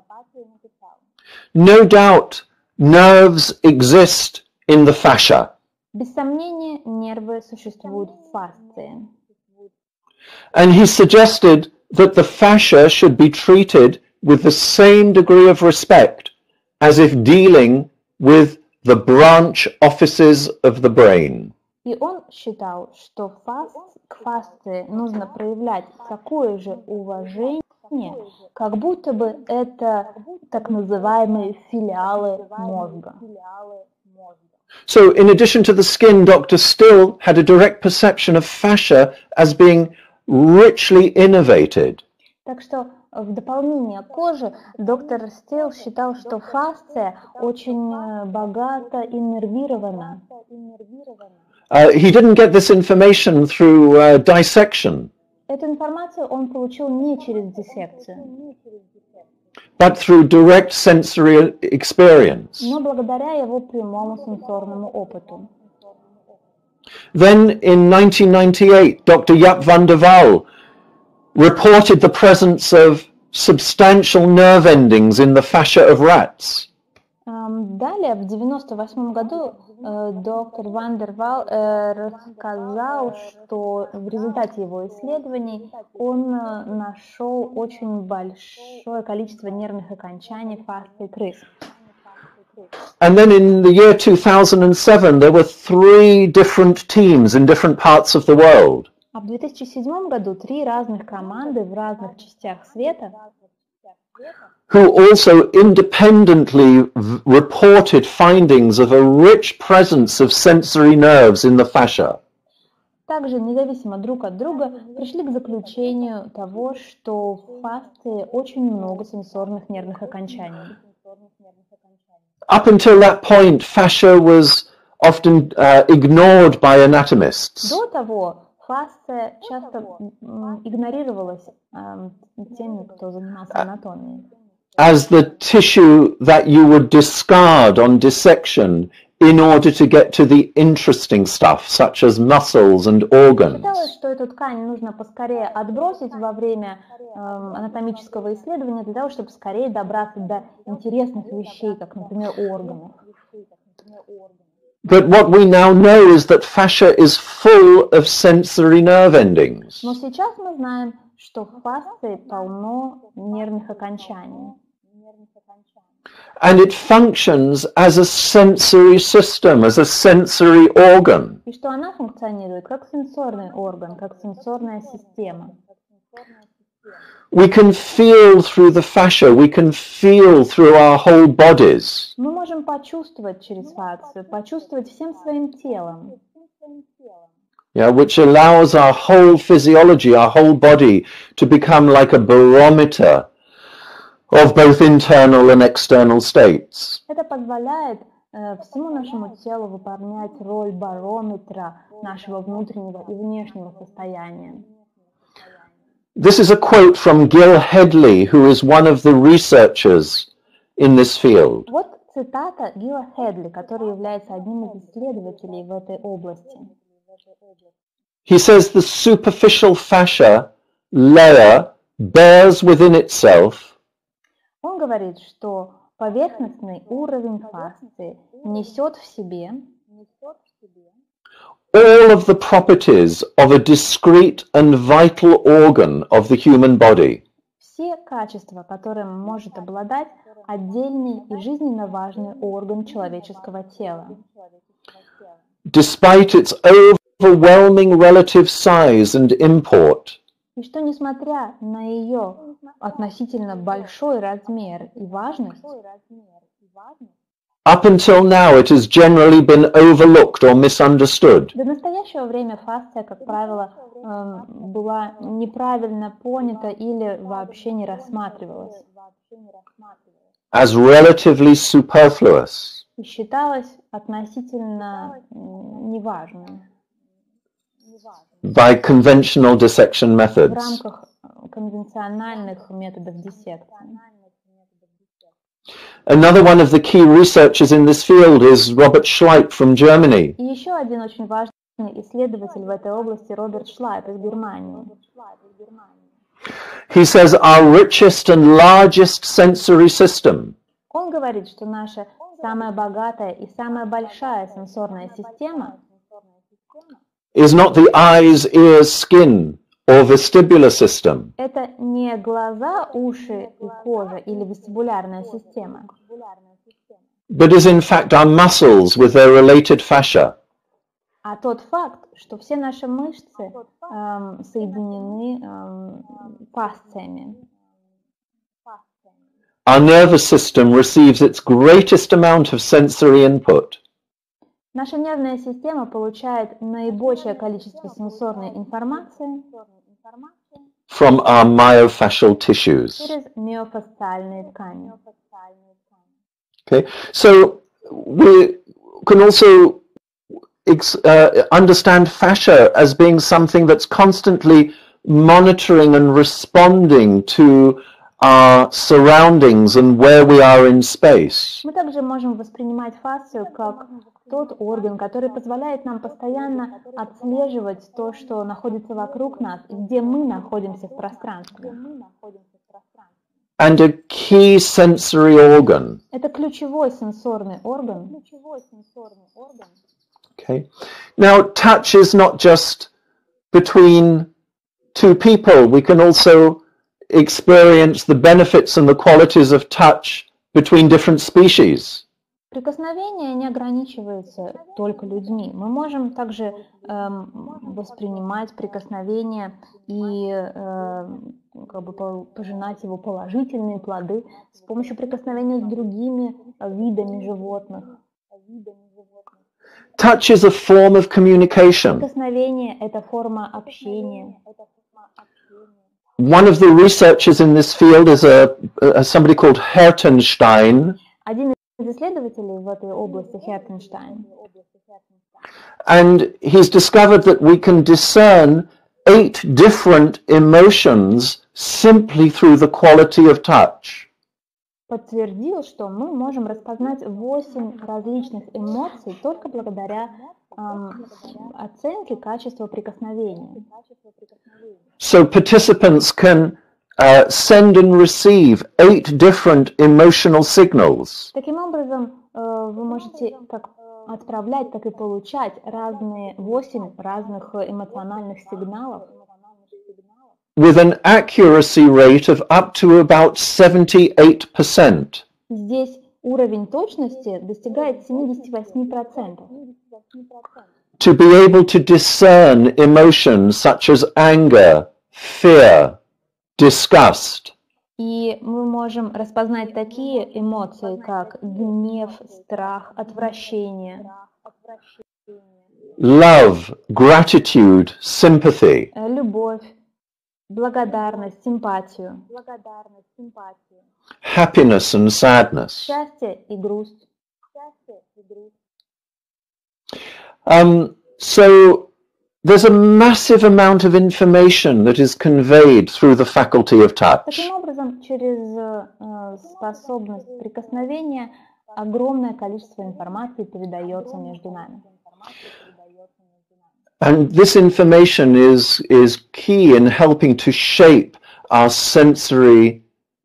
"No doubt, nerves exist in the fascia. Без сомнения, нервы существуют в фасции. And he suggested that the fascia should be treated with the same degree of respect as if dealing with the branch offices of the brain." И он считал, что к фасции нужно проявлять такое же уважение, как будто бы это так называемые филиалы мозга. So, in addition to the skin, Dr. Still had a direct perception of fascia as being richly innervated. Так что в дополнение к коже доктор Стилл считал, что фасция очень богато иннервирована. He didn't get this information through dissection, Эту информацию он получил не через диссекцию, but through direct sensory experience. но благодаря его прямому сенсорному опыту. Then in 1998, Dr. Jaap van der Wal reported the presence of substantial nerve endings in the fascia of rats. Далее, в 1998 году, доктор Ван дер Вал рассказал, что в результате его исследований он нашел очень большое количество нервных окончаний фасции крыс. And then in the year 2007, there were 3 different teams in different parts of the world. А в 2007 году 3 разных команды в разных частях света, who also independently reported findings of a rich presence of sensory nerves in the fascia. также независимо друг от друга пришли к заключению того, что в фасции очень много сенсорных нервных окончаний. Up until that point, fascia was often ignored by anatomists. До того фасция часто игнорировалась теми, кто занимался анатомией. As the tissue that you would discard on dissection in order to get to the interesting stuff, such as muscles and organs. Считалось, что эту ткань нужно поскорее отбросить во время анатомического исследования для того, чтобы скорее добраться до интересных вещей, как, например, органов. But what we now know is that fascia is full of sensory nerve endings. Но сейчас мы знаем, что в фасции полно нервных окончаний. And it functions as a sensory system, as a sensory organ. И что она функционирует как сенсорный орган, как сенсорная система. We can feel through the fascia, we can feel through our whole bodies. Мы можем почувствовать через фасцию, почувствовать всем своим телом. Yeah, which allows our whole physiology, our whole body to become like a barometer of both internal and external states. Это позволяет всему нашему телу выполнять роль барометра нашего внутреннего и внешнего состояния. This is a quote from Gil Hedley, who is one of the researchers in this field. Вот цитата Гила Хедли, который является одним из исследователей в этой области. He says the superficial fascia layer bears within itself Он говорит, что поверхностный уровень фасции несет в себе all of the properties of a discrete and vital organ of the human body. все качества, которым может обладать отдельный и жизненно важный орган человеческого тела. Despite its overwhelming relative size and import, И что, несмотря на ее относительно большой размер и важность, up until now it has generally been overlooked or misunderstood. до настоящего времени фасция, как правило, была неправильно понята или вообще не рассматривалась. As relatively superfluous. И считалась относительно неважной By conventional dissection в methods. рамках конвенциональных методов диссекции. Another one of the key researchers in this field is Robert Schleip from Germany. И еще один очень важный исследователь в этой области Роберт Шлайп из Германии. He says our richest and largest sensory system Он говорит, что наша самая богатая и самая большая сенсорная система is not the eyes, ears, skin or vestibular system, это не глаза, уши и кожа или вестибулярная система, but is in fact our muscles with their related fascia. А тот факт, что все наши мышцы соединены фасциями. Our nervous system receives its greatest amount of sensory input Наша нервная система получает наибольшее количество сенсорной информации from our myofascial tissues. через миофасциальные ткани. Okay, so we can also understand fascia as being something that's constantly monitoring and responding to our surroundings and where we are in space. Мы также можем воспринимать фасцию как тот орган, который позволяет нам постоянно отслеживать то, что находится вокруг нас, и где мы находимся в пространстве. And a key sensory organ. Это ключевой сенсорный орган. Okay. Now, touch is not just between two people. We can also experience the benefits and the qualities of touch between different species. Прикосновение не ограничивается только людьми. Мы можем также воспринимать прикосновение и пожинать его положительные плоды с помощью прикосновения с другими видами животных. Touch is a form of communication. Прикосновение – это форма общения. One of the researchers in this field is somebody called Hertenstein. Один из исследователей в этой области Хертенштайн. And he's discovered that we can discern 8 different emotions simply through the quality of touch. Подтвердил, что мы можем распознать 8 различных эмоций только благодаря оценке качества прикосновения. So participants can send and receive 8 different emotional signals. Таким образом, вы можете как отправлять, так и получать 8 разных эмоциональных сигналов. With an accuracy rate of up to about 78%. Здесь уровень точности достигает 78%. To be able to discern emotions such as anger, fear, disgust. И мы можем распознать такие эмоции, как гнев, страх, отвращение. Love, gratitude, sympathy. Любовь, благодарность, симпатию. Happiness and sadness. Счастье и грусть. So there's a massive amount of information that is conveyed through the faculty of touch. Таким образом, через способность прикосновения огромное количество информации передается между нами. And this information is key in helping to shape our sensory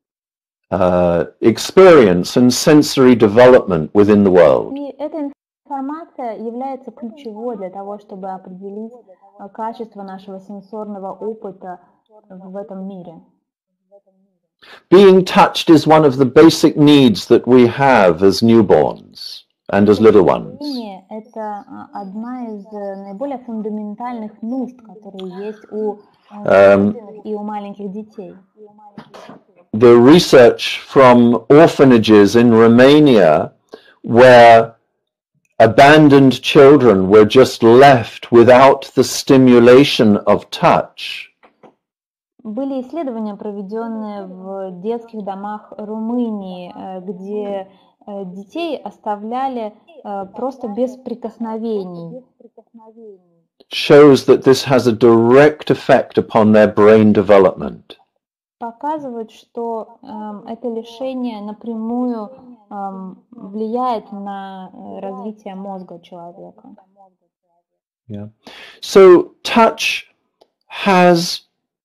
experience and sensory development within the world. И эта информация является ключевой для того, чтобы определить качество нашего сенсорного опыта в этом мире. Being touched is one of the basic needs that we have as newborns and as little ones. Это одна из наиболее фундаментальных нужд, которые есть у и у маленьких детей. The research from orphanages in Romania, where abandoned children were just left without the stimulation of touch. Были исследования, проведенные в детских домах Румынии, где детей оставляли просто без прикосновений. Shows that this has a direct effect upon their brain development. Показывает, что это лишение напрямую влияет на развитие мозга человека. Yeah. So touch has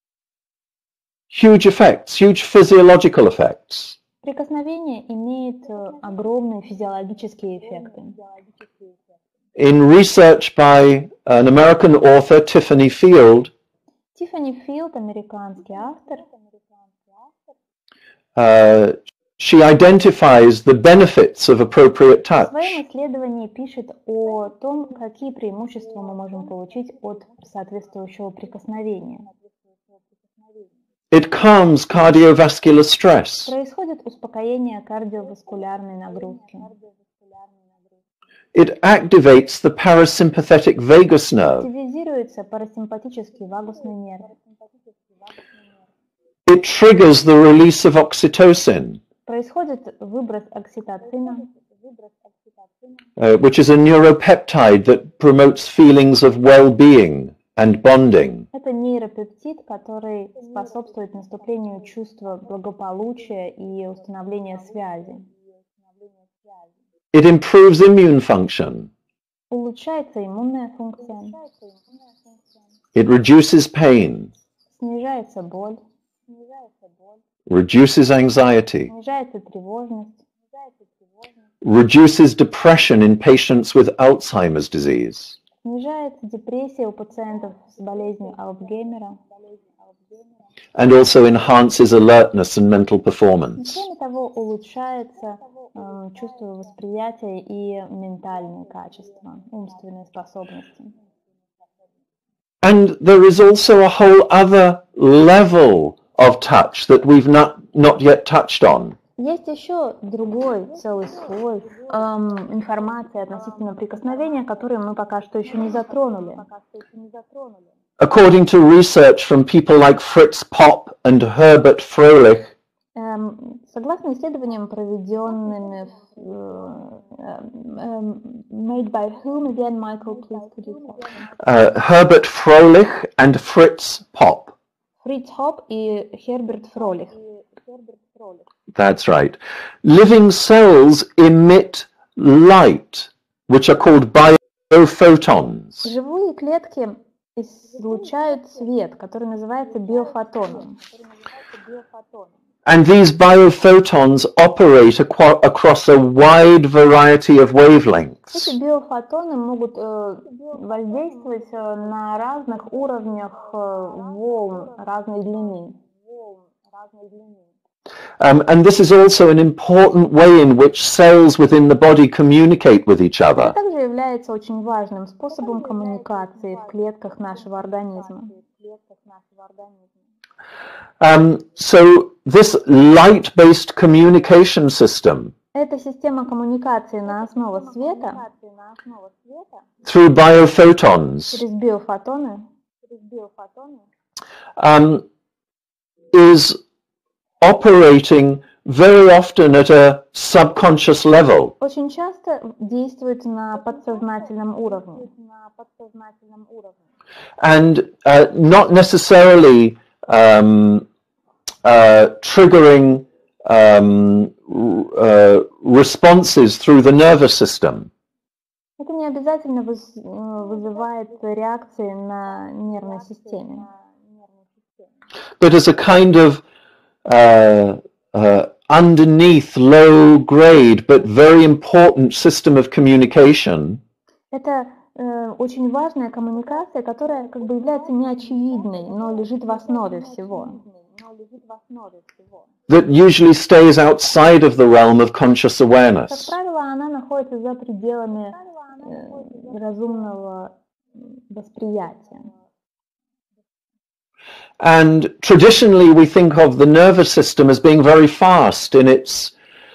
huge effects, huge physiological effects. Прикосновение имеет огромные физиологические эффекты. In research by an American author, Tiffany Field, Тиффани Филд, американский автор, she identifies the benefits of appropriate В touch. своем исследовании пишет о том, какие преимущества мы можем получить от соответствующего прикосновения. It calms cardiovascular stress. Происходит успокоение кардиоваскулярной нагрузки. It activates the parasympathetic vagus nerve. Активизируется парасимпатический вагусный нерв. It triggers the release of oxytocin, Происходит выброс окситоцина, which is a neuropeptide that promotes feelings of well-being and bonding. это нейропептид, который способствует наступлению чувства благополучия и установления связи. It improves immune function. Улучшается иммунная функция, It reduces pain, снижается боль, reduces anxiety, снижается тревожность, reduces depression in patients with Alzheimer's disease. снижается депрессия у пациентов с болезнью Альцгеймера. And also enhances alertness and mental performance. Кроме того, улучшается чувство восприятия и ментальные качества, умственные способности. And there is also a whole other level of touch that we've not yet touched on. Есть еще другой целый слой информации относительно прикосновения, который мы пока что еще не затронули. According to research from people like Fritz Popp and Herbert Froelich, Согласно исследованиям, проведенными made by whom again, Michael, please could you Herbert Froelich and Fritz Popp. Фриц Поп и Херберт Фролих. That's right. Living cells emit light, which are called biophotons. Живые клетки излучают свет, который называется биофотоном. And these biophotons operate across a wide variety of wavelengths. Эти биофотоны могут воздействовать на разных уровнях волн разной длины. And this is also an important way in which cells within the body communicate with each Это other. также является очень важным способом коммуникации в клетках нашего организма. So this light-based communication system Эта система коммуникации на основе света through biophotons через биофотоны is operating very often at a subconscious level. очень часто действует на подсознательном уровне. And not necessarily triggering responses through the nervous system. Это не обязательно вызывает реакции на нервной системе. But as a kind of underneath, low grade, but very important system of communication, Это очень важная коммуникация, которая как бы является неочевидной, но лежит в основе всего. that usually stays outside of the realm of conscious Как awareness. правило, она находится за пределами разумного восприятия. And traditionally we think of the nervous system as being very fast in its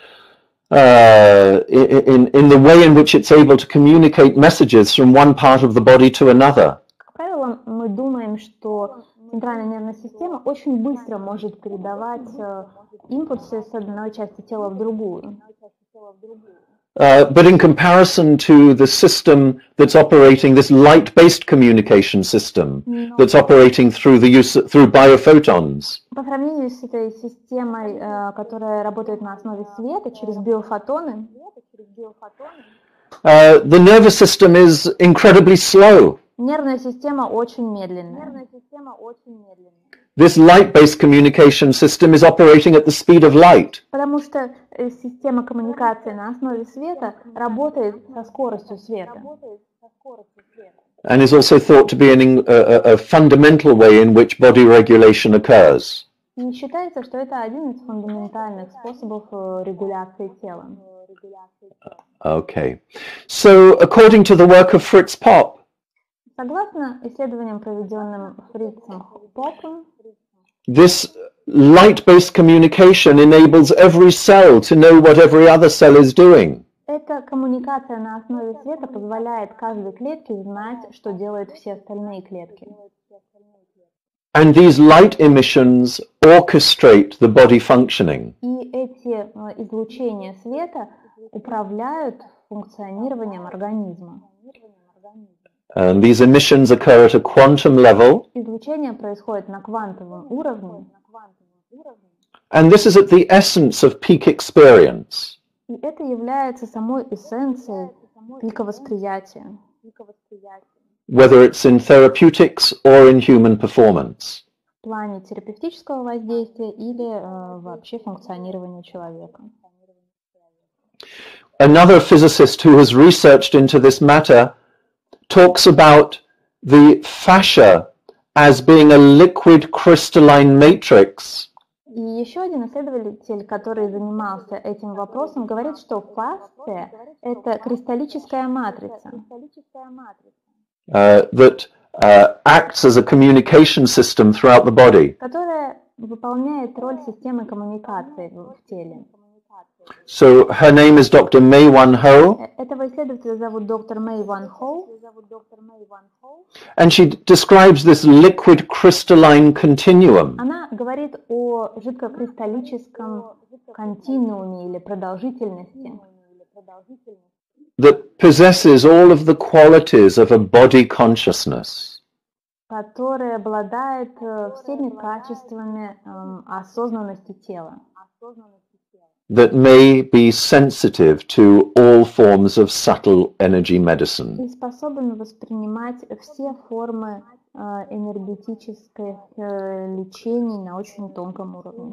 in the way in which it's able to communicate messages from one part of the body to another. Как правило, мы думаем, что центральная нервная система очень быстро может передавать импульсы с одной части тела в другую. But in comparison to the system that's operating, this light-based communication system that's operating through biophotons, По сравнению с этой системой, которая работает на основе света через биофотоны, the nervous system is incredibly slow. нервная система очень медленная. This light-based communication system is operating at the speed of light. Потому что система коммуникации на основе света работает со скоростью света. And is also thought to be a fundamental way in which body regulation occurs. И считается, что это один из фундаментальных способов регуляции тела. Okay. So, according to the work of Fritz Popp, Согласно исследованиям, проведенным Фрицем Поппом, this light-based communication enables every cell to know what every other cell is doing. эта коммуникация на основе света позволяет каждой клетке знать, что делают все остальные клетки. And these light emissions orchestrate the body functioning. И эти излучения света управляют функционированием организма. These emissions occur at a quantum level. Излучение происходит на квантовом уровне. And this is at the essence of peak experience. И это является самой эссенцией пика восприятия. Whether it's in therapeutics or in human performance. В плане терапевтического воздействия или вообще функционирования человека. Another physicist who has researched into this matter talks about the fascia as being a liquid crystalline matrix. И еще один исследователь, который занимался этим вопросом, говорит, что фасция – это кристаллическая матрица. That acts as a communication system throughout the body. Которая выполняет роль системы коммуникации в теле. So her name is Dr. Mei Wan Ho. Этого исследователя зовут доктор Мэй Ван Хоу. And she describes this liquid crystalline continuum. Она говорит о жидкокристаллическом континууме или продолжительности. That possesses all of the qualities of a body consciousness. Которая обладает всеми качествами осознанности тела. That may be sensitive to all forms of subtle energy medicine. И способен воспринимать все формы энергетических лечений на очень тонком уровне.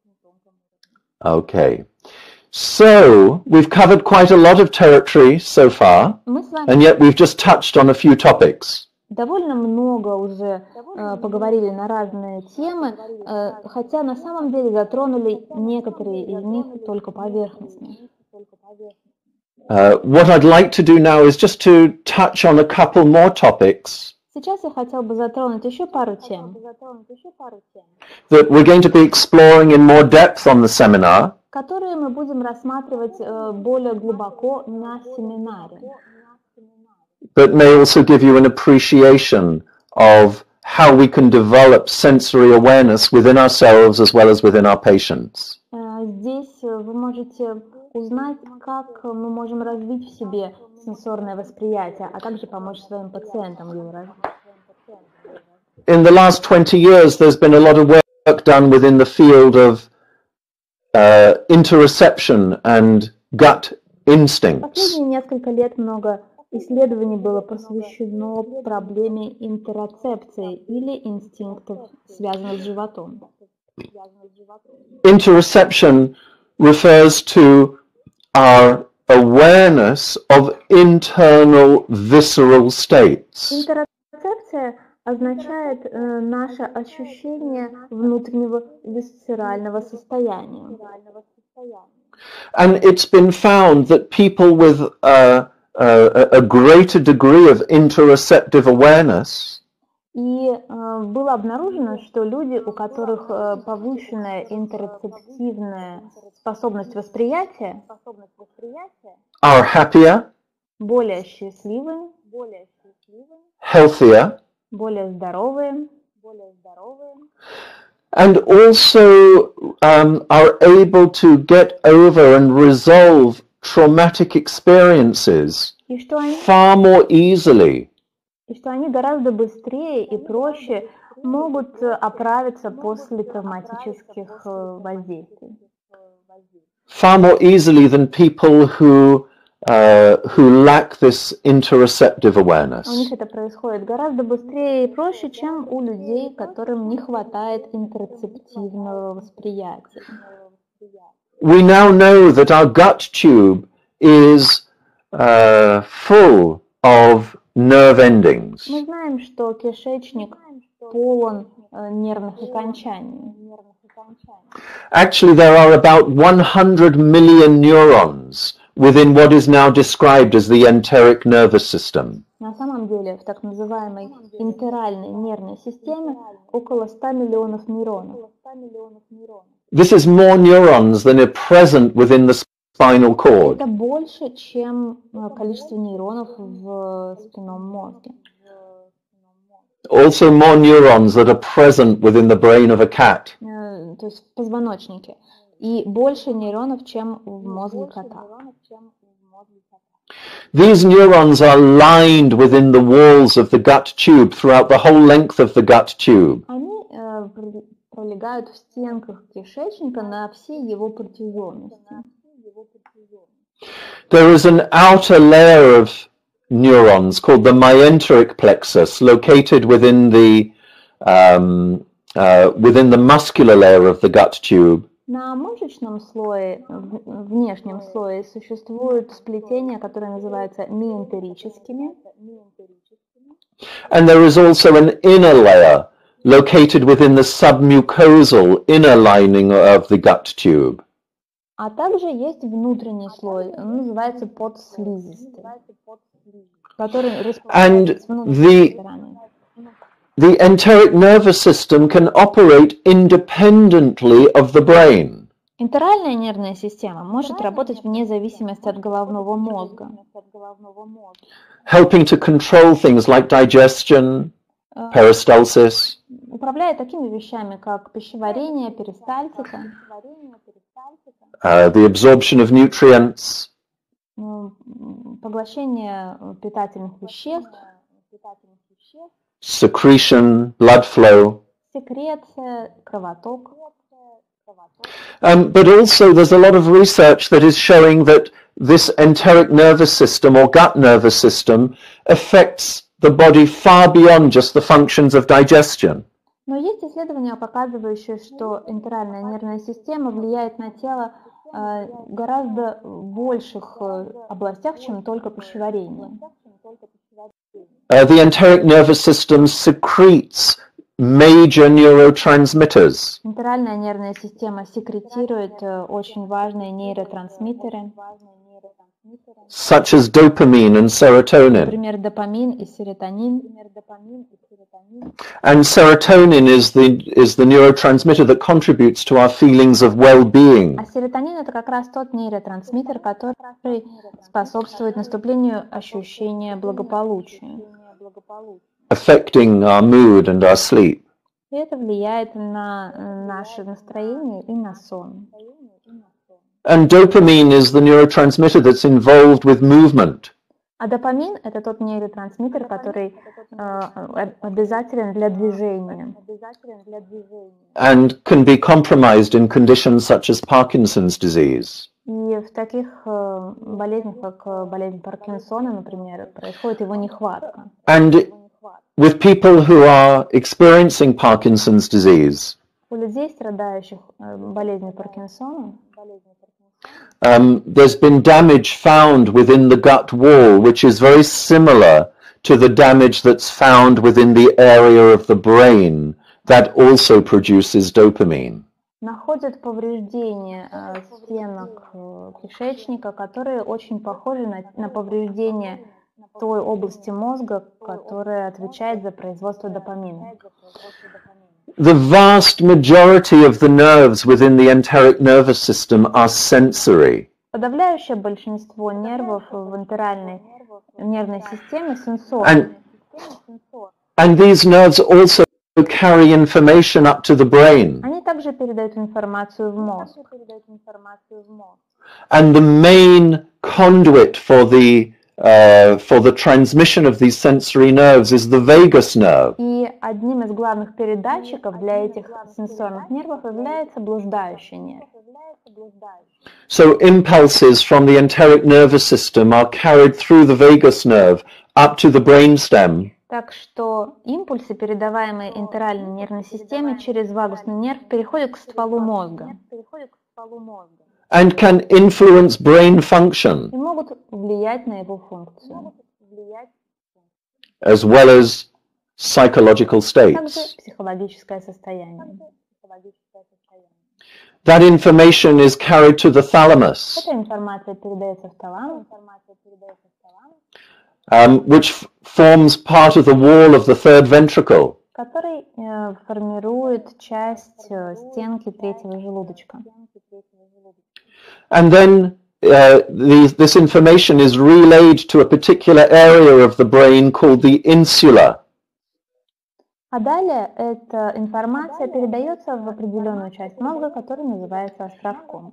Okay. So, we've covered quite a lot of territory so far, and yet we've just touched on a few topics. Довольно много уже поговорили на разные темы, хотя на самом деле затронули некоторые из них только поверхностно. What I'd like to do now is just to touch on a couple more topics. Сейчас я хотел бы затронуть еще пару тем. That we're going to be exploring in more depth on the seminar. Которые мы будем рассматривать более глубоко на семинаре. But may also give you an appreciation of how we can develop sensory awareness within ourselves as well as within our patients. Здесь вы можете узнать, как мы можем развить в себе сенсорное восприятие, а также помочь своим пациентам его развить. In the last 20 years, there's been a lot of work done within the field of interoception and gut instincts. Последние несколько лет много исследований было посвящено проблеме интероцепции или инстинктов, связанных с животом. Interoception refers to our awareness of internal visceral states. Интероцепция означает наше ощущение внутреннего висцерального состояния. And it's been found that people with a greater degree of interoceptive awareness И было обнаружено, что люди, у которых повышенная интероцептивная способность восприятия, are happier, более счастливые, healthier, более здоровые, and also are able to get over and resolve traumatic experiences и что far more easily. И что они гораздо быстрее и проще могут оправиться после травматических воздействий. Far more easily than people who lack this interoceptive awareness. У них это происходит гораздо быстрее и проще, чем у людей, которым не хватает интероцептивного восприятия. We now know that our gut tube is full of nerve endings. Мы знаем, что кишечник полон нервных окончаний. Actually, there are about 100 million neurons within what is now described as the enteric nervous system. На самом деле, в так называемой интеральной нервной системе около 100 миллионов нейронов. This is more neurons than are present within the spinal cord. Это больше, чем количество нейронов в спинном мозге. Also more neurons that are present within the brain of a cat. То есть в позвоночнике. И больше нейронов, чем в мозге кота. These neurons are lined within the walls of the gut tube throughout the whole length of the gut tube. Они пролегают в стенках кишечника на всей его протяженности. There is an outer layer of neurons called the myenteric plexus, located within the muscular layer of the gut tube. На мышечном слое, внешнем слое, существуют сплетения, которые называются миентерическими. And there is also an inner layer located within the submucosal inner lining of the gut tube. А также есть внутренний слой, он называется подслизистый, который располагается с внутренней стороны. The enteric nervous system can operate independently of the brain. Интеральная нервная система может работать вне зависимости от головного мозга, helping to control things like digestion, peristalsis, управляя такими вещами, как пищеварение, перистальтика, the absorption of nutrients, поглощение питательных веществ, secretion, blood flow. секреция, кровоток. But also there's a lot of research that is showing that this enteric nervous system or gut nervous system affects the body far beyond just the functions of digestion. Но есть исследования, показывающие, что энтеральная нервная система влияет на тело гораздо больших областях, чем только пищеварение. The enteric nervous system secretes major neurotransmitters. Энтеральная нервная система секретирует очень важные нейротрансмиттеры, such as dopamine and serotonin. например, допамин и серотонин. And serotonin is the neurotransmitter that contributes to our feelings of well-being. А серотонин это как раз тот нейротрансмиттер, который способствует наступлению ощущения благополучия. Affecting our mood and our sleep. И это влияет на наше настроение и на сон. And dopamine is the neurotransmitter that's involved with movement. А допамин это тот нейротрансмиттер, который обязателен для движения. And can be compromised in conditions such as Parkinson's disease. И в таких болезнях, как болезнь Паркинсона, например, происходит его нехватка. And with people who are experiencing Parkinson's disease, У людей, страдающих болезнью Паркинсона, there's been damage found within the gut wall, which is very similar to the damage that's found within the area of the brain that also produces dopamine. находят повреждения стенок кишечника, которые очень похожи на повреждения той области мозга, которая отвечает за производство допамина. The vast majority of the nerves within the enteric nervous system are sensory. Подавляющее большинство нервов в энтеральной нервной системе сенсорны. And these nerves also carry information up to the brain. Они также передают информацию в мозг. And the main conduit for the transmission of these sensory nerves is the vagus nerve. И одним из главных передатчиков для этих сенсорных нервов является блуждающий нерв. So impulses from the enteric nervous system are carried through the vagus nerve up to the brainstem. Так что импульсы, передаваемые энтеральной нервной системе через вагусный нерв, переходят к стволу мозга. And can influence brain function, И могут влиять на его функцию. as well as psychological Также states. психологическое состояние. that information is carried to the thalamus, Эта информация передается в таламус, which forms part of the wall of the third ventricle. который формирует часть стенки третьего желудочка. And then this information is relayed to a particular area of the brain called the insula. А далее эта информация передается в определенную часть мозга, которая называется островком.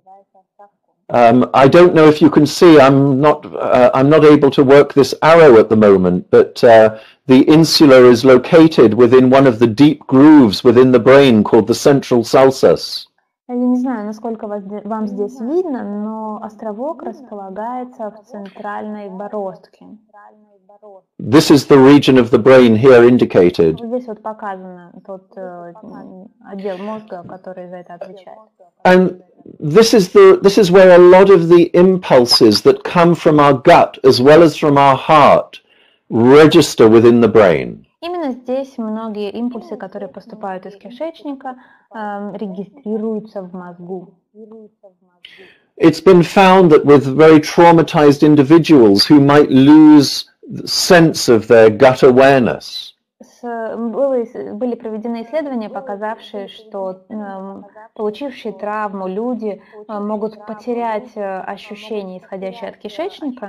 I don't know if you can see, I'm not able to work this arrow at the moment, but the insula is located within one of the deep grooves within the brain called the central sulcus. Я не знаю, насколько вам здесь видно, но островок располагается в центральной бороздке. This is the region of the brain here indicated. Здесь вот показан тот отдел мозга, который за это отвечает. And this is where a lot of the impulses that come from our gut as well as from our heart register within the brain. Именно здесь многие импульсы, которые поступают из кишечника, регистрируются в мозгу. It's been found that with very traumatized individuals who might lose sense of their gut awareness, были проведены исследования, показавшие, что получившие травму люди могут потерять ощущение, исходящее от кишечника,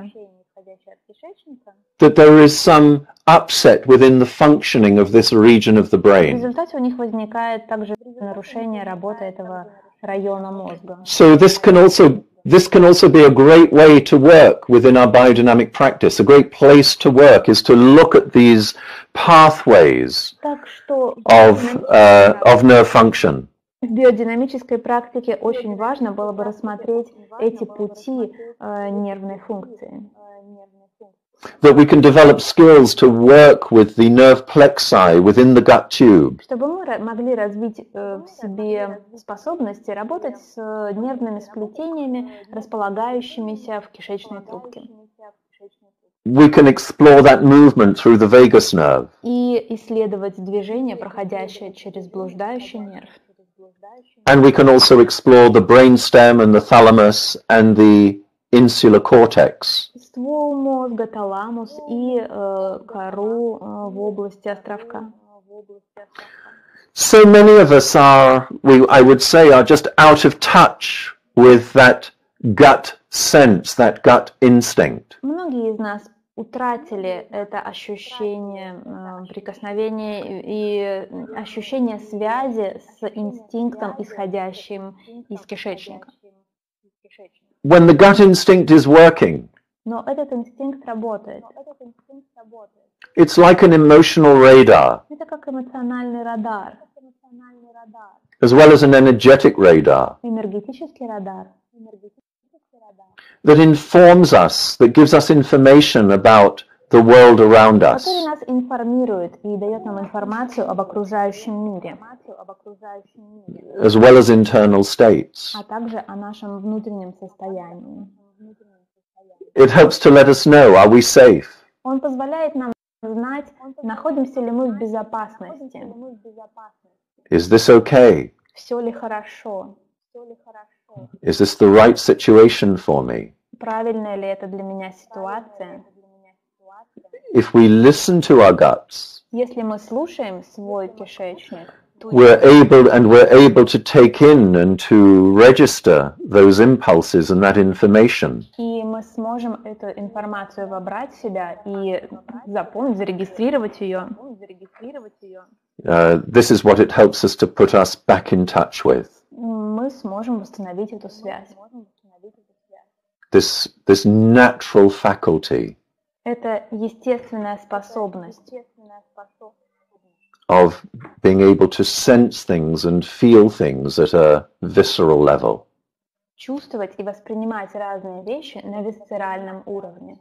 that there is some upset within the functioning of this region of the в brain. результате у них возникает также нарушение работы этого района мозга. So this can also be a great way to work within our biodynamic practice. A great place to work is to look at these pathways Так что of nerve function. в биодинамической практике очень важно было бы рассмотреть эти пути нервной функции. That we can develop skills to work with the nerve plexi within the gut tube. Чтобы мы могли развить в себе способности работать с нервными сплетениями, располагающимися в кишечной трубке. We can explore that movement through the vagus nerve. И исследовать движение, проходящее через блуждающий нерв. And we can also explore the brainstem and the thalamus and the insular cortex. Ствол мозга, таламус и кору в области островка. So many of us are just out of touch with that gut sense, that gut instinct. Многие из нас утратили это ощущение прикосновения и ощущение связи с инстинктом, исходящим из кишечника. When the gut instinct is working, Но этот инстинкт работает. it's like an emotional radar, Это как эмоциональный радар, as well as an energetic radar, энергетический радар, that informs us, that gives us information about the world around us. который нас информирует и дает нам информацию об окружающем мире, As well as internal states. а также о нашем внутреннем состоянии. It helps to let us know, are we safe? Он позволяет нам знать, находимся ли мы в безопасности, Is this okay? все ли хорошо, Is this the right situation for me? правильная ли это для меня ситуация. If we listen to our guts, Если мы слушаем свой кишечник, we're able to take in and to register those impulses and that information. и мы сможем эту информацию вобрать в себя и запомнить, зарегистрировать ее. This is what it helps us to put us back in touch with. Мы сможем восстановить эту связь. This natural faculty Это естественная способность of being able to sense things and feel things at a visceral level. чувствовать и воспринимать разные вещи на висцеральном уровне.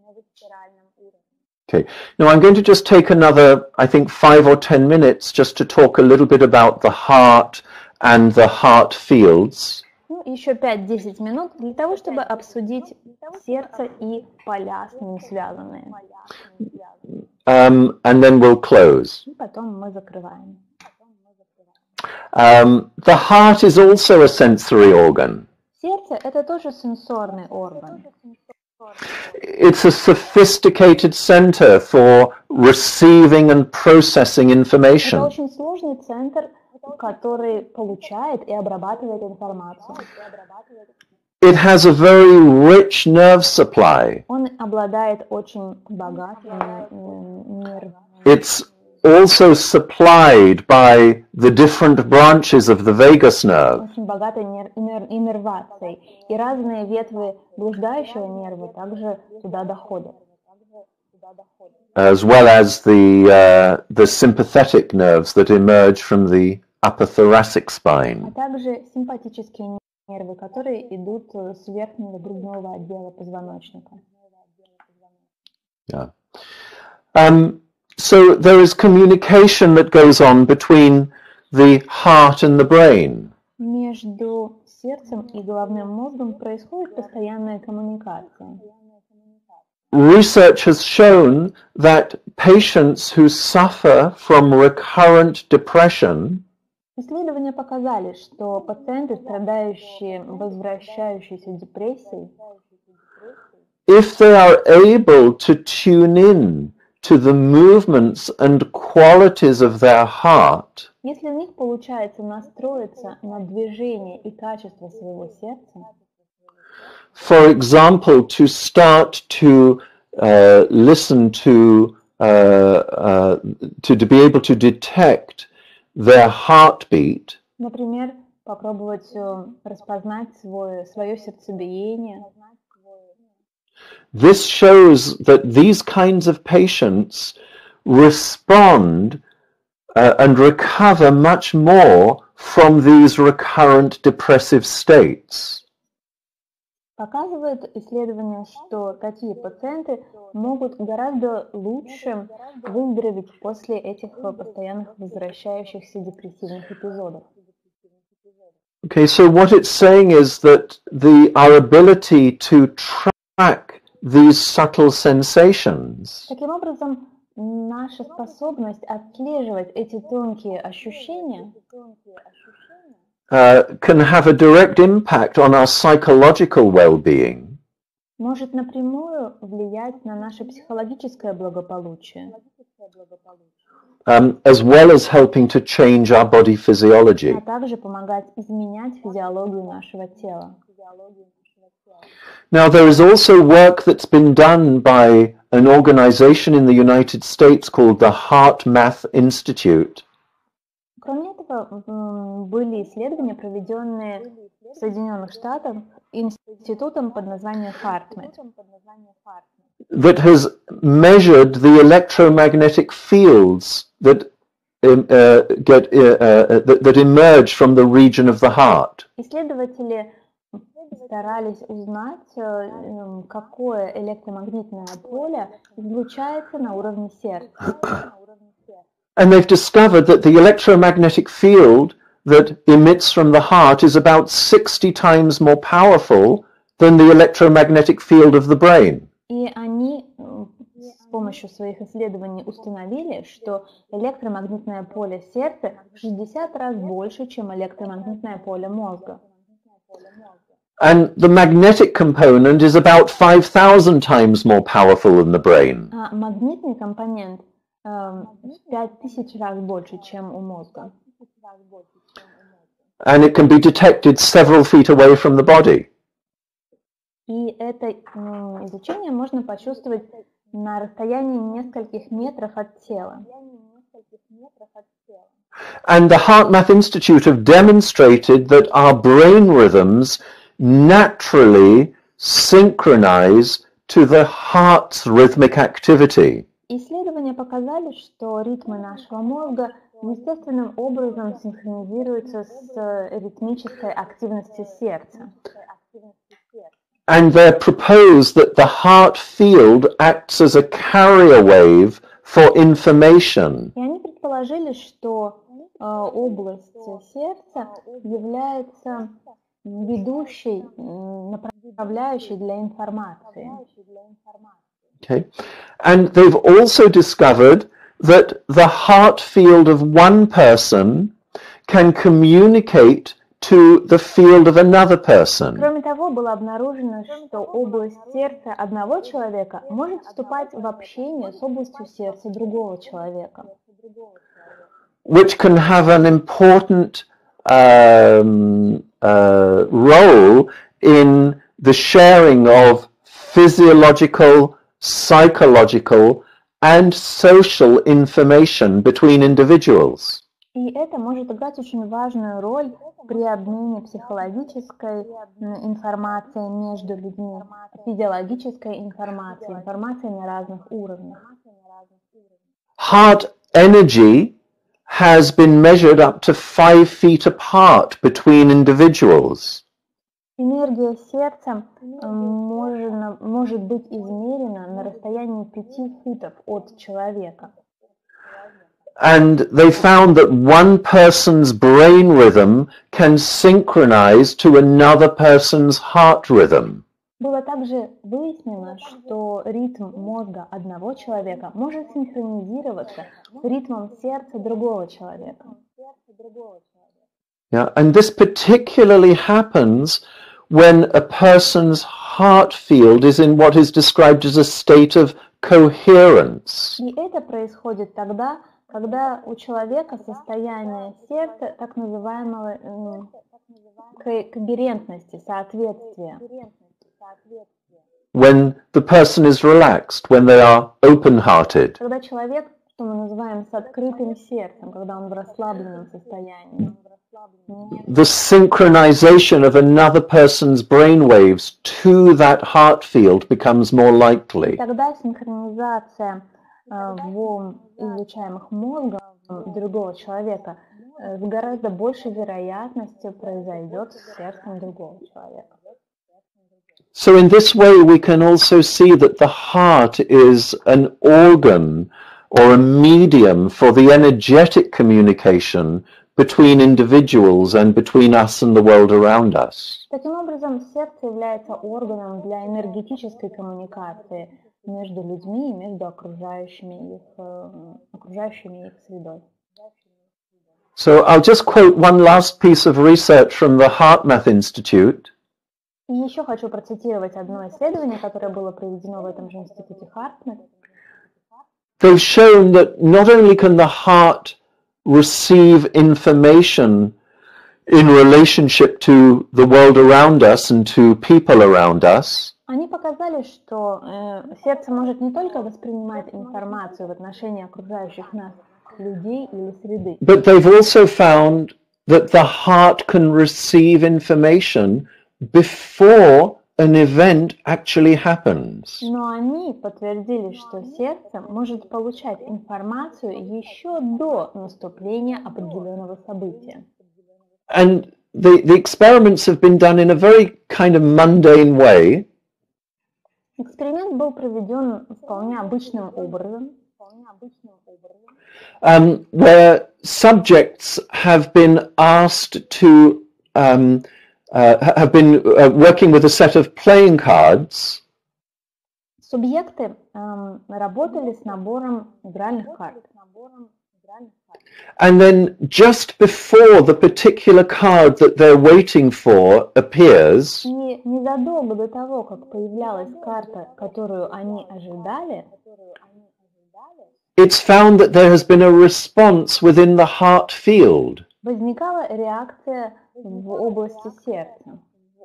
Okay, now I'm going to just take another, I think, 5 or 10 minutes just to talk a little bit about the heart and the heart fields. Ну, еще 5-10 минут для того, чтобы обсудить сердце и поля с ним связанные. And then we'll close. И потом мы закрываем. The heart is also a sensory organ. Сердце – это тоже сенсорный орган. It's a sophisticated center for receiving and processing Это information. очень сложный центр, который получает и обрабатывает информацию. It has a very rich nerve supply. Он обладает очень богатым нервом. It's also supplied by the different branches of the vagus nerve, Очень богатой иннервацией. И разные ветви блуждающего нерва также туда доходят. as well as the sympathetic nerves that emerge from the upper thoracic А spine. также симпатические нервы, которые идут с верхнего грудного отдела позвоночника. Yeah. So there is communication that goes on between the heart and the brain. Между сердцем и головным мозгом происходит постоянная коммуникация. Research has shown that patients who suffer from recurrent depression Исследования показали, что пациенты, страдающие возвращающейся депрессией, if they are able to tune in to the movements and qualities of their heart, если у них получается настроиться на движение и качество своего сердца, for example, to start to listen to be able to detect their heartbeat, например, попробовать распознать свое сердцебиение, this shows that these kinds of patients respond and recover much more from these recurrent depressive states. показывает исследование, что такие пациенты могут гораздо лучше выздороветь после этих постоянных возвращающихся депрессивных эпизодов. Okay, so what it's saying is that our ability to track these subtle sensations Таким образом, наша способность отслеживать эти тонкие ощущения can have a direct impact on our psychological well-being. может напрямую влиять на наше психологическое благополучие, As well as helping to change our body physiology. а также помогать изменять физиологию нашего тела. Now, there is also work that's been done by an organization in the United States called the HeartMath Institute. Кроме этого, были исследования, проведенные в Соединенных Штатах институтом под названием HeartMath, That has measured the electromagnetic fields that that emerge from the region of the heart. Исследователи старались узнать, какое электромагнитное поле излучается на уровне сердца. And they've discovered that the electromagnetic field that emits from the heart is about 60 times more powerful than the electromagnetic field of the brain. И они с помощью своих исследований установили, что электромагнитное поле сердца в 60 раз больше, чем электромагнитное поле мозга. And the magnetic component is about 5,000 times more powerful than the brain. А магнитный компонент в 5000 раз больше, чем у мозга. And it can be detected several feet away from the body. И это излучение можно почувствовать на расстоянии нескольких метров от тела. And the HeartMath Institute have demonstrated that our brain rhythms naturally synchronize to the heart's rhythmic activity. Исследования показали, что ритмы нашего мозга естественным образом синхронизируются с ритмической активностью сердца. And they propose that the heart field acts as a carrier wave for information. И они предположили, что область сердца является ведущей, направляющей для информации. Okay. And they've also discovered that the heart field of one person can communicate to the field of another person. Кроме того, было обнаружено, что область сердца одного человека может вступать в общение с областью сердца другого человека, which can have an important role in the sharing of physiological, psychological, and social information between individuals. И это может играть очень важную роль при обмене психологической информацией между людьми, физиологической информацией, информацией на разных уровнях. Heart energy has been measured up to 5 feet apart between individuals. Энергия сердца может быть измерена на расстоянии 5 футов от человека. And they found that one person's brain rhythm can synchronize to another person's heart rhythm. Было также выяснено, что ритм мозга одного человека может синхронизироваться с ритмом сердца другого человека. Yeah, and this particularly happens when a person's heart field is in what is described as a state of coherence. И это происходит тогда, когда у человека состояние сердца так называемой когерентности, соответствия. When the person is relaxed, when they are open-hearted. Когда человек, что мы называем, с открытым сердцем, когда он в расслабленном состоянии. The synchronization of another person's brain waves to that heart field becomes more likely. Тогда синхронизация волн, излучаемых мозгом другого человека, с гораздо большей вероятностью произойдет с сердцем другого человека. So in this way we can also see that the heart is an organ or a medium for the energetic communication between individuals and between us and the world around us. Таким образом, сердце является органом для энергетической коммуникации между людьми и между окружающими их средой. So I'll just quote one last piece of research from the HeartMath Institute. И еще хочу процитировать одно исследование, которое было проведено в этом же институте HeartMath. They've shown that not only can the heart receive information in relationship to the world around us and to people around us, Они показали, что сердце может не только воспринимать информацию в отношении окружающих нас людей или среды, but they've also found that the heart can receive information before an event actually happens. но они подтвердили, что сердце может получать информацию еще до наступления определенного события. And the experiments have been done in a very kind of mundane way. Эксперимент был проведен вполне обычным образом, where subjects have been asked to have been working with a set of playing cards. Субъекты работали с набором игральных карт. And then just before the particular card that they're waiting for appears, И незадолго до того, как появлялась карта, которую они ожидали, it's found that there has been a response within the heart field. возникала реакция в области сердца,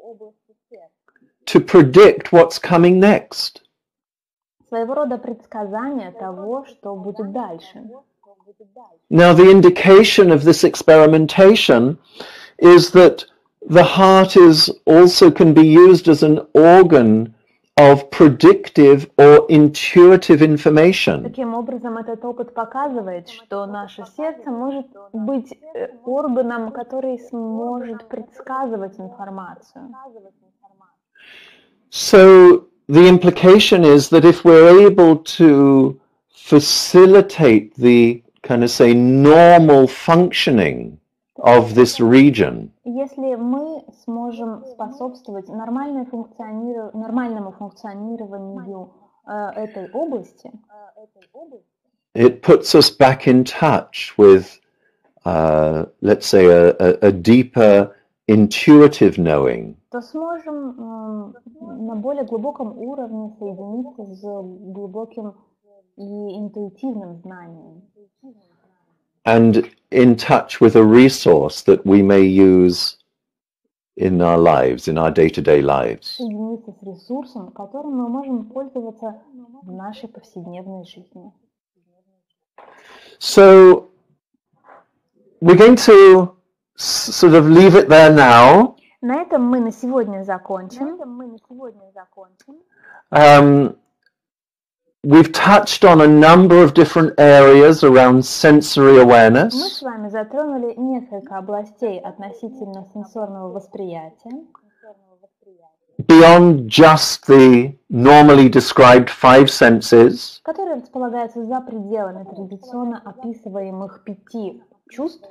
To predict what's coming next. своего рода предсказание того, что будет дальше. Now, the indication of this experimentation is that the heart is also can be used as an organ of predictive or intuitive information. Таким образом, этот опыт показывает, что наше сердце может быть органом, который сможет предсказывать информацию. So the implication is that if we're able to facilitate the kind of say normal functioning of this region, Если мы сможем способствовать нормальному функционированию этой области, it puts us back in touch with let's say, a deeper intuitive knowing, то сможем на более глубоком уровне соединиться с глубоким и интуитивным знанием. and in touch with a resource that we may use in our lives, in our day-to-day lives. Соединиться с ресурсом, которым мы можем пользоваться в нашей повседневной жизни. So we're going to sort of leave it there now. На этом мы на сегодня закончим. We've touched on a number of different areas around sensory Мы awareness. с вами затронули несколько областей относительно сенсорного восприятия. Beyond just the normally described five senses, Которые располагаются за пределами традиционно описываемых 5 чувств.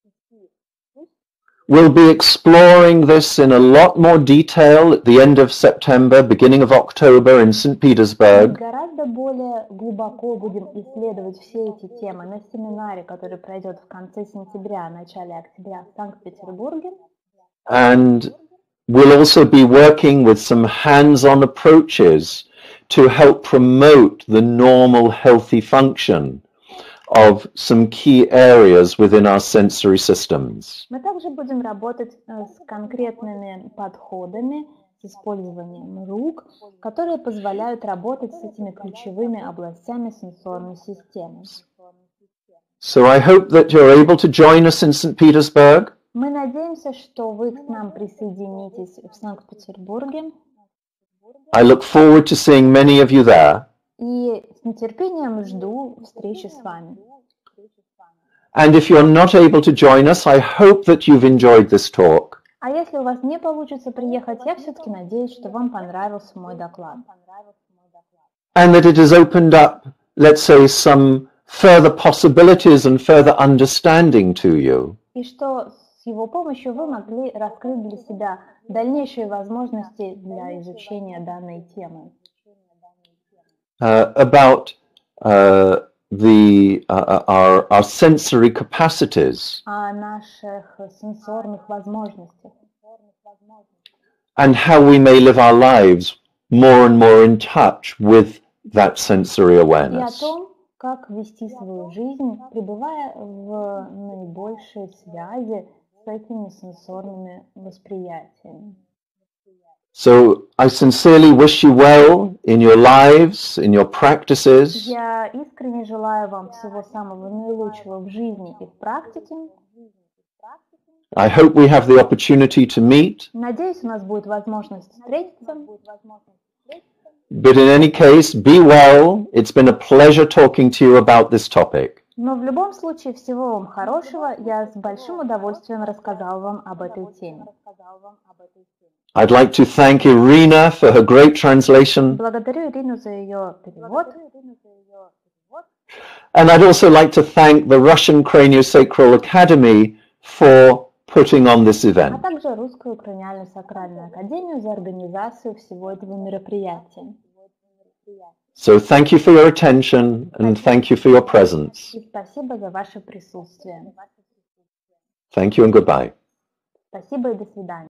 we'll be exploring this in a lot more detail at the end of September, beginning of October in St. Мы Petersburg. гораздо более глубоко будем исследовать все эти темы на семинаре, который пройдет в конце сентября, начале октября в Санкт-Петербурге. And we'll also be working with some hands-on approaches to help promote the normal healthy function of some key areas within our sensory systems. Мы также будем работать с конкретными подходами, с использованием рук, которые позволяют работать с этими ключевыми областями сенсорной системы. So I hope that you're able to join us in St. Petersburg. Мы надеемся, что вы к нам присоединитесь в Санкт-Петербурге, I look forward to seeing many of you there. и с нетерпением жду встречи с вами. And if you're not able to join us, I hope that you've enjoyed this talk. А если у вас не получится приехать, я все-таки надеюсь, что вам понравился мой доклад. And that it has opened up, let's say, some further possibilities and further understanding to you. И что с его помощью вы могли раскрыть для себя дальнейшие возможности для изучения данной темы. About our sensory capacities О наших сенсорных возможностях. and how we may live our lives more and more in touch with that sensory И о awareness. том, как вести свою жизнь, пребывая в наибольшей связи с этими сенсорными восприятиями. So I sincerely wish you well in your lives, in your practices. Я искренне желаю вам всего самого наилучшего в жизни и в практике. I hope we have the opportunity to meet, Надеюсь, у нас будет возможность встретиться. but in any case, be well. It's been a pleasure talking to you about this topic. Но в любом случае, всего вам хорошего. Я с большим удовольствием рассказала вам об этой теме. I'd like to thank Irina for her great translation, Благодарю Ирину за ее перевод. and I'd also like to thank the Russian Craniosacral Academy for putting on this А event. также Русскую краниально-сакральную академию за организацию всего этого мероприятия. So thank you for your attention and thank you for your presence. И спасибо за ваше присутствие. Thank you and goodbye. Спасибо и до свидания.